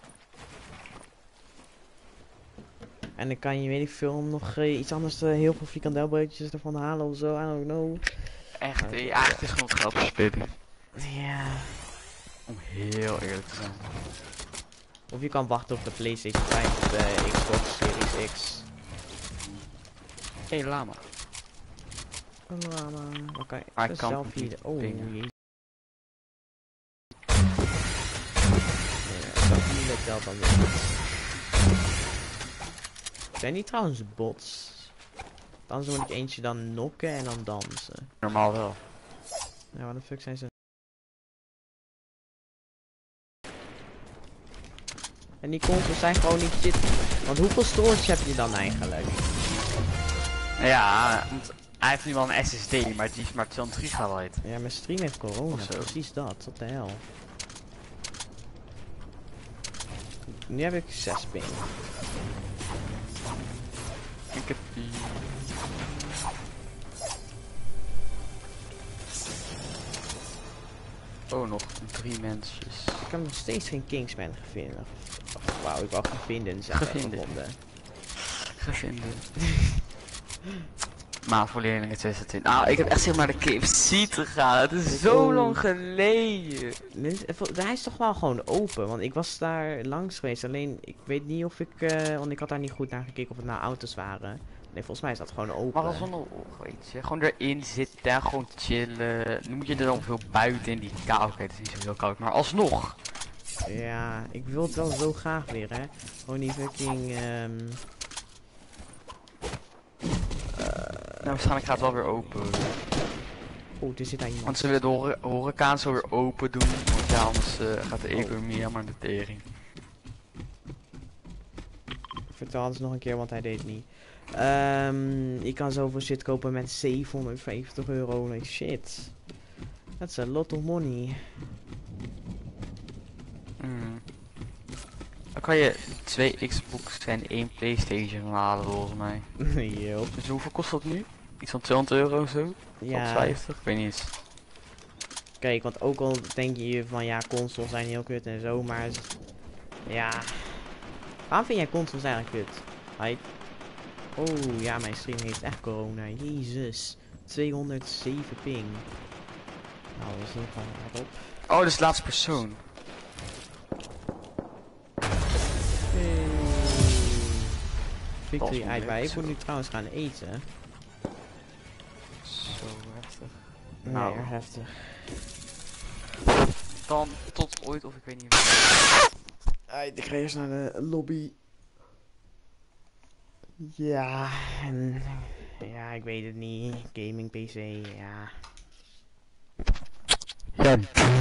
En dan kan je, weet ik veel, nog iets anders, heel veel frikandelbroodjes ervan halen of zo, I don't know. Echt, eigenlijk is genoeg geld verspillen. Ja. Om heel eerlijk te zijn. Of je kan wachten op de PlayStation 5 of de Xbox Series X. Hé, lama. Wat kan je? Maar ik kan zelf het hier. niet Oh, pingen. jee. Zelf hier telt dan weer niet. Zijn die trouwens bots? Dan moet ik eentje dan knocken en dan dansen. Normaal wel. Ja, wat de fuck zijn ze? En die consoles zijn gewoon niet shit. Want hoeveel storage heb je dan eigenlijk? Ja, want hij heeft nu wel een SSD, maar die is maar 200 gigabyte. Ja, mijn stream heeft corona, Of zo. precies dat. Wat de hel. Nu heb ik 6 ping. Ik heb die. Oh, nog 3 mensjes. Ik heb nog steeds geen Kingsman gevonden. Wauw, ik wou gevonden zeggen. Gevonden. Gevonden. Maar voor leerlingen 2020. Nou, ik heb echt zin om naar de KFC te gaan. Het is zo lang geleden. Hij is toch wel gewoon open, want ik was daar langs geweest. Alleen, ik weet niet of ik, want ik had daar niet goed naar gekeken of het nou auto's waren. Nee, volgens mij is dat gewoon open. Maar als we nog, weet je, gewoon erin zitten en gewoon chillen. Nu moet je er dan veel buiten in die kou. Oké, het is niet zo heel koud, maar alsnog. Ja, ik wil het wel zo graag weer, hè. Gewoon die fucking, Nou, waarschijnlijk gaat het wel weer open. oh, er zit daar iemand. Want ze willen de horeca zo weer open doen. Want ja, anders gaat de economie helemaal naar de tering. Vertel anders nog een keer, want hij deed het niet. Ik kan zoveel shit kopen met 750 euro. Holy shit. That's a lot of money. Dan kan je 2 Xbox en 1 PlayStation halen volgens mij. Yo. Dus hoeveel kost dat nu? Iets van 200 euro of zo? Ja. Of 50? Ik weet niet eens. Kijk, want ook al denk je van ja, consoles zijn heel kut en zo, maar ja. Waarom vind jij consoles eigenlijk kut? Oh ja, mijn stream heeft echt corona. Jezus. 207 ping. Nou, dat is niet gewoon wat op. Oh, dat is de laatste persoon. Victory wel uit bij. leuk, Ik moet zo. nu trouwens gaan eten. Zo heftig. Nee, Nou. erg heftig. Dan tot ooit of ik weet niet wat. Ik ga eerst naar de lobby. Ja, en ja, ik weet het niet. Gaming PC, ja. Ja,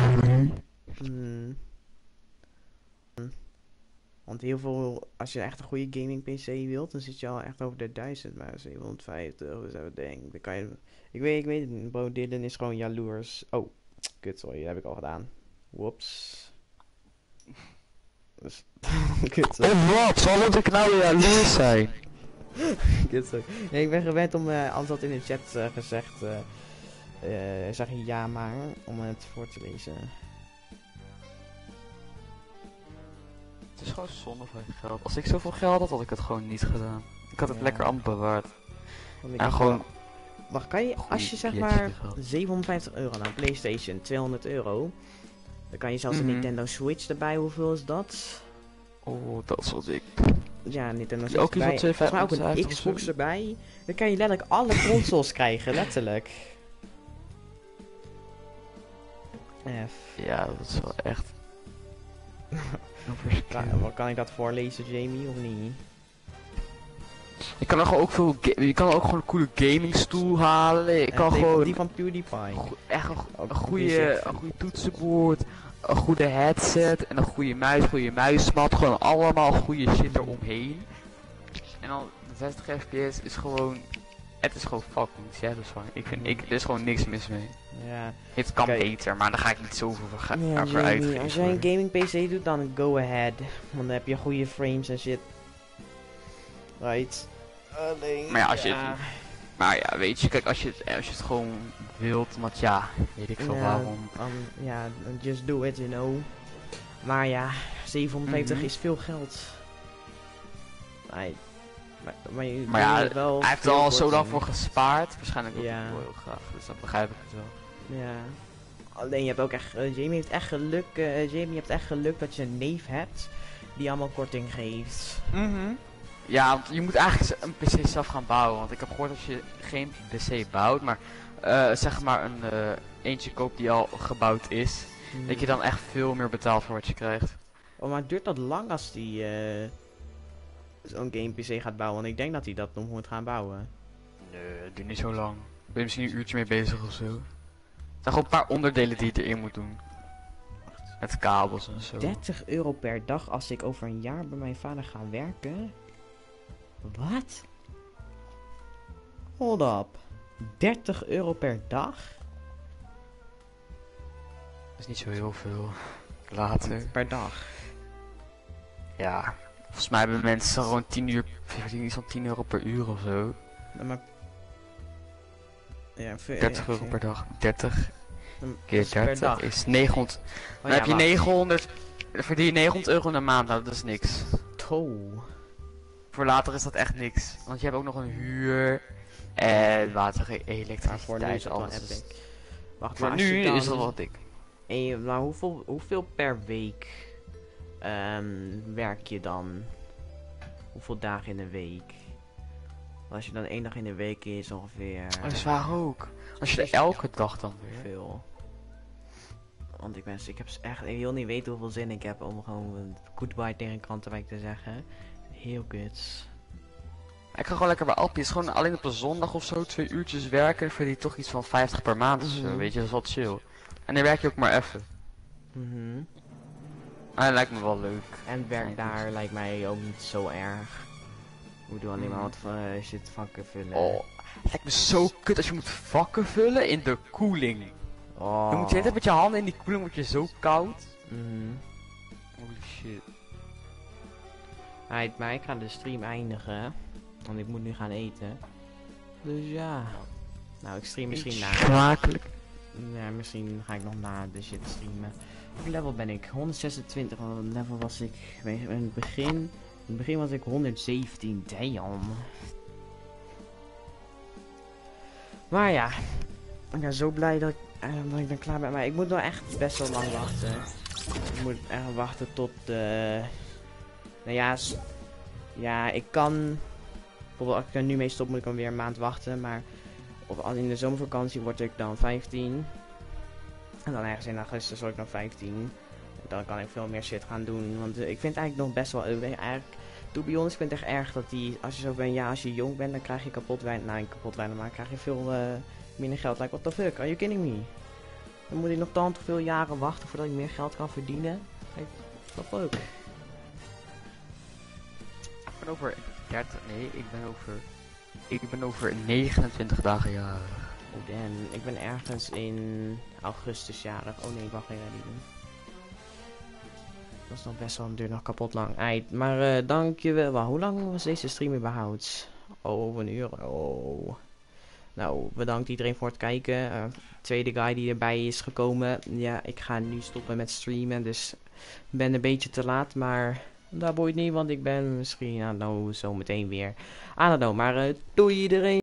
Want heel veel, als je echt een goede gaming PC wilt, dan zit je al echt over de 1000, maar 750, dus dat denk dan kan je. Ik weet het niet, bro, Dylan is gewoon jaloers. Oh, kut, sorry, dat heb ik al gedaan. Whoops. Dus, kut, sorry. of wat? Zal het ik nou weer jaloers zijn? Kut, sorry. Nee, ik ben gewend om, anders had in de chat gezegd, zeg je ja maar, om het voor te lezen. Het is gewoon zonde van je geld. Als ik zoveel geld had, had ik het gewoon niet gedaan. Ik had het Ja. lekker allemaal bewaard. Want ik En heb gewoon... wel- Wacht, kan je, als je zeg Goeie maar biertje gehad. 750 euro naar PlayStation, 200 euro, dan kan je zelfs een Mhm. Nintendo Switch erbij. Hoeveel is dat? Oh, dat is wat ik. Ja, Nintendo Is Switch ook iets erbij. van Volgens mij ook 250 een of Xbox zo? erbij. Dan kan je letterlijk alle consoles krijgen, letterlijk. F. Ja, dat is wel echt... Kan ik dat voorlezen, Jamie, of niet? Je kan er gewoon ook je kan ook gewoon een coole gaming stoel halen. Je kan gewoon Die van PewDiePie. echt Ook een goede toetsenbord, een goede headset en een goede muismat. Gewoon allemaal goede shit eromheen. En dan 60 fps is gewoon, het is gewoon fucking satisfying. Er is gewoon niks mis mee. Ja. Het kan Kijk. beter, maar daar ga ik niet zoveel voor Ja, voor Jamie, uitgeven. als jij een gaming PC doet, dan go ahead. Want dan heb je goede frames en shit. Right. Alleen. Maar ja, als je maar ja, weet je, kijk, als je het gewoon wilt, want ja, weet ik veel waarom. Ja, just do it, you know. Maar ja, 750 is veel geld. Maar ja, doet wel hij heeft er veel al zo lang korting. voor gespaard. Waarschijnlijk ook Ja. wel heel graag, dus dat begrijp ik het wel. Ja. Alleen je hebt ook echt, Jamie heeft echt geluk, Jamie hebt echt geluk dat je een neef hebt die allemaal korting geeft. Ja, want je moet eigenlijk een PC zelf gaan bouwen. Want ik heb gehoord als je geen PC bouwt, maar zeg maar een eentje koopt die al gebouwd is, dat je dan echt veel meer betaalt voor wat je krijgt. Oh, maar duurt dat lang als die zo'n game PC gaat bouwen? Want ik denk dat hij dat nog moet gaan bouwen. Nee, het duurt niet zo lang. Ben je misschien een uurtje mee bezig of zo. Het zijn gewoon een paar onderdelen die je erin moet doen. Met kabels en zo. 30 euro per dag als ik over een jaar bij mijn vader ga werken? Wat? Hold up. 30 euro per dag? Dat is niet zo heel veel. Later. Per dag. Ja. Volgens mij hebben mensen gewoon 10 uur, verdienen iets van 10 euro per uur of zo. Nou, maar... Ja, 30 euro per dag. 30 keer dat is per 30 dag. is 900. Oh, Dan ja, heb je wacht. 900. Dan verdien je 900 euro in de maand. Nou, dat is niks. Oh. Voor later is dat echt niks. Want je hebt ook nog een huur. En water, Maar elektriciteit, voor nu is dat wel alles. epic. Wacht, Voor maar als nu je dan... is dat wel dik. Maar hoeveel per week werk je dan? Hoeveel dagen in de week? Als je dan 1 dag in de week is ongeveer... Dat is waar ook. Als je er elke dag dan weer. veel. Want ik heb echt, ik wil niet weten hoeveel zin ik heb om gewoon een goodbye tegen Krantenwijk te zeggen. Heel kut. Ik ga gewoon lekker bij Alpjes. Gewoon alleen op een zondag of zo 2 uurtjes werken. Verdien je toch iets van 50 per maand of zo. Weet je, dat is wel chill. En dan werk je ook maar even. Maar dat lijkt me wel leuk. En werk daar lijkt mij ook niet zo erg. Ik moet alleen maar wat shit vakken vullen. Oh, het lijkt me zo kut als je moet vakken vullen in de koeling. Oh. Je moet de hele tijd met je handen in die koeling, word je zo koud. Holy shit. Maar ik ga de stream eindigen. Want ik moet nu gaan eten. Dus ja. Nou, ik stream misschien na. Smakelijk. Ja, misschien ga ik nog na de shit streamen. Op level ben ik 126. Wat level was ik? In het begin was ik 117. Damn. Maar ja. Ik ben zo blij dat ik dan klaar ben. Maar ik moet wel echt best wel lang wachten. Ik moet echt wachten tot nou ja, ja, ik kan... Bijvoorbeeld als ik er nu mee stop, moet ik dan weer een maand wachten. Maar in de zomervakantie word ik dan 15. En dan ergens in augustus word ik dan 15. Dan kan ik veel meer shit gaan doen. Want ik vind eigenlijk nog best wel... eigenlijk, to be honest, ik vind het echt erg dat als je zo bent... Ja, als je jong bent, dan krijg je kapot weinig... Nou, kapot weinig, maar krijg je veel minder geld. Like, what the fuck? Are you kidding me? Dan moet ik nog dan te veel jaren wachten voordat ik meer geld kan verdienen. Like, what the fuck? Ik ben over 30... Nee, ik ben over 29 dagen jarig. Oh damn, ik ben ergens in augustus jarig. Oh nee, wacht even. Dat is nog best wel, duurt nog kapot lang. Eind. Maar dankjewel. Wow, hoe lang was deze stream überhaupt? Oh, over een uur. Oh. Nou, bedankt iedereen voor het kijken. Tweede guy die erbij is gekomen. Ja, ik ga nu stoppen met streamen. Dus ik ben een beetje te laat. Maar dat boeit niet, want ik ben misschien, nou, zo meteen weer. I don't know, maar doei iedereen.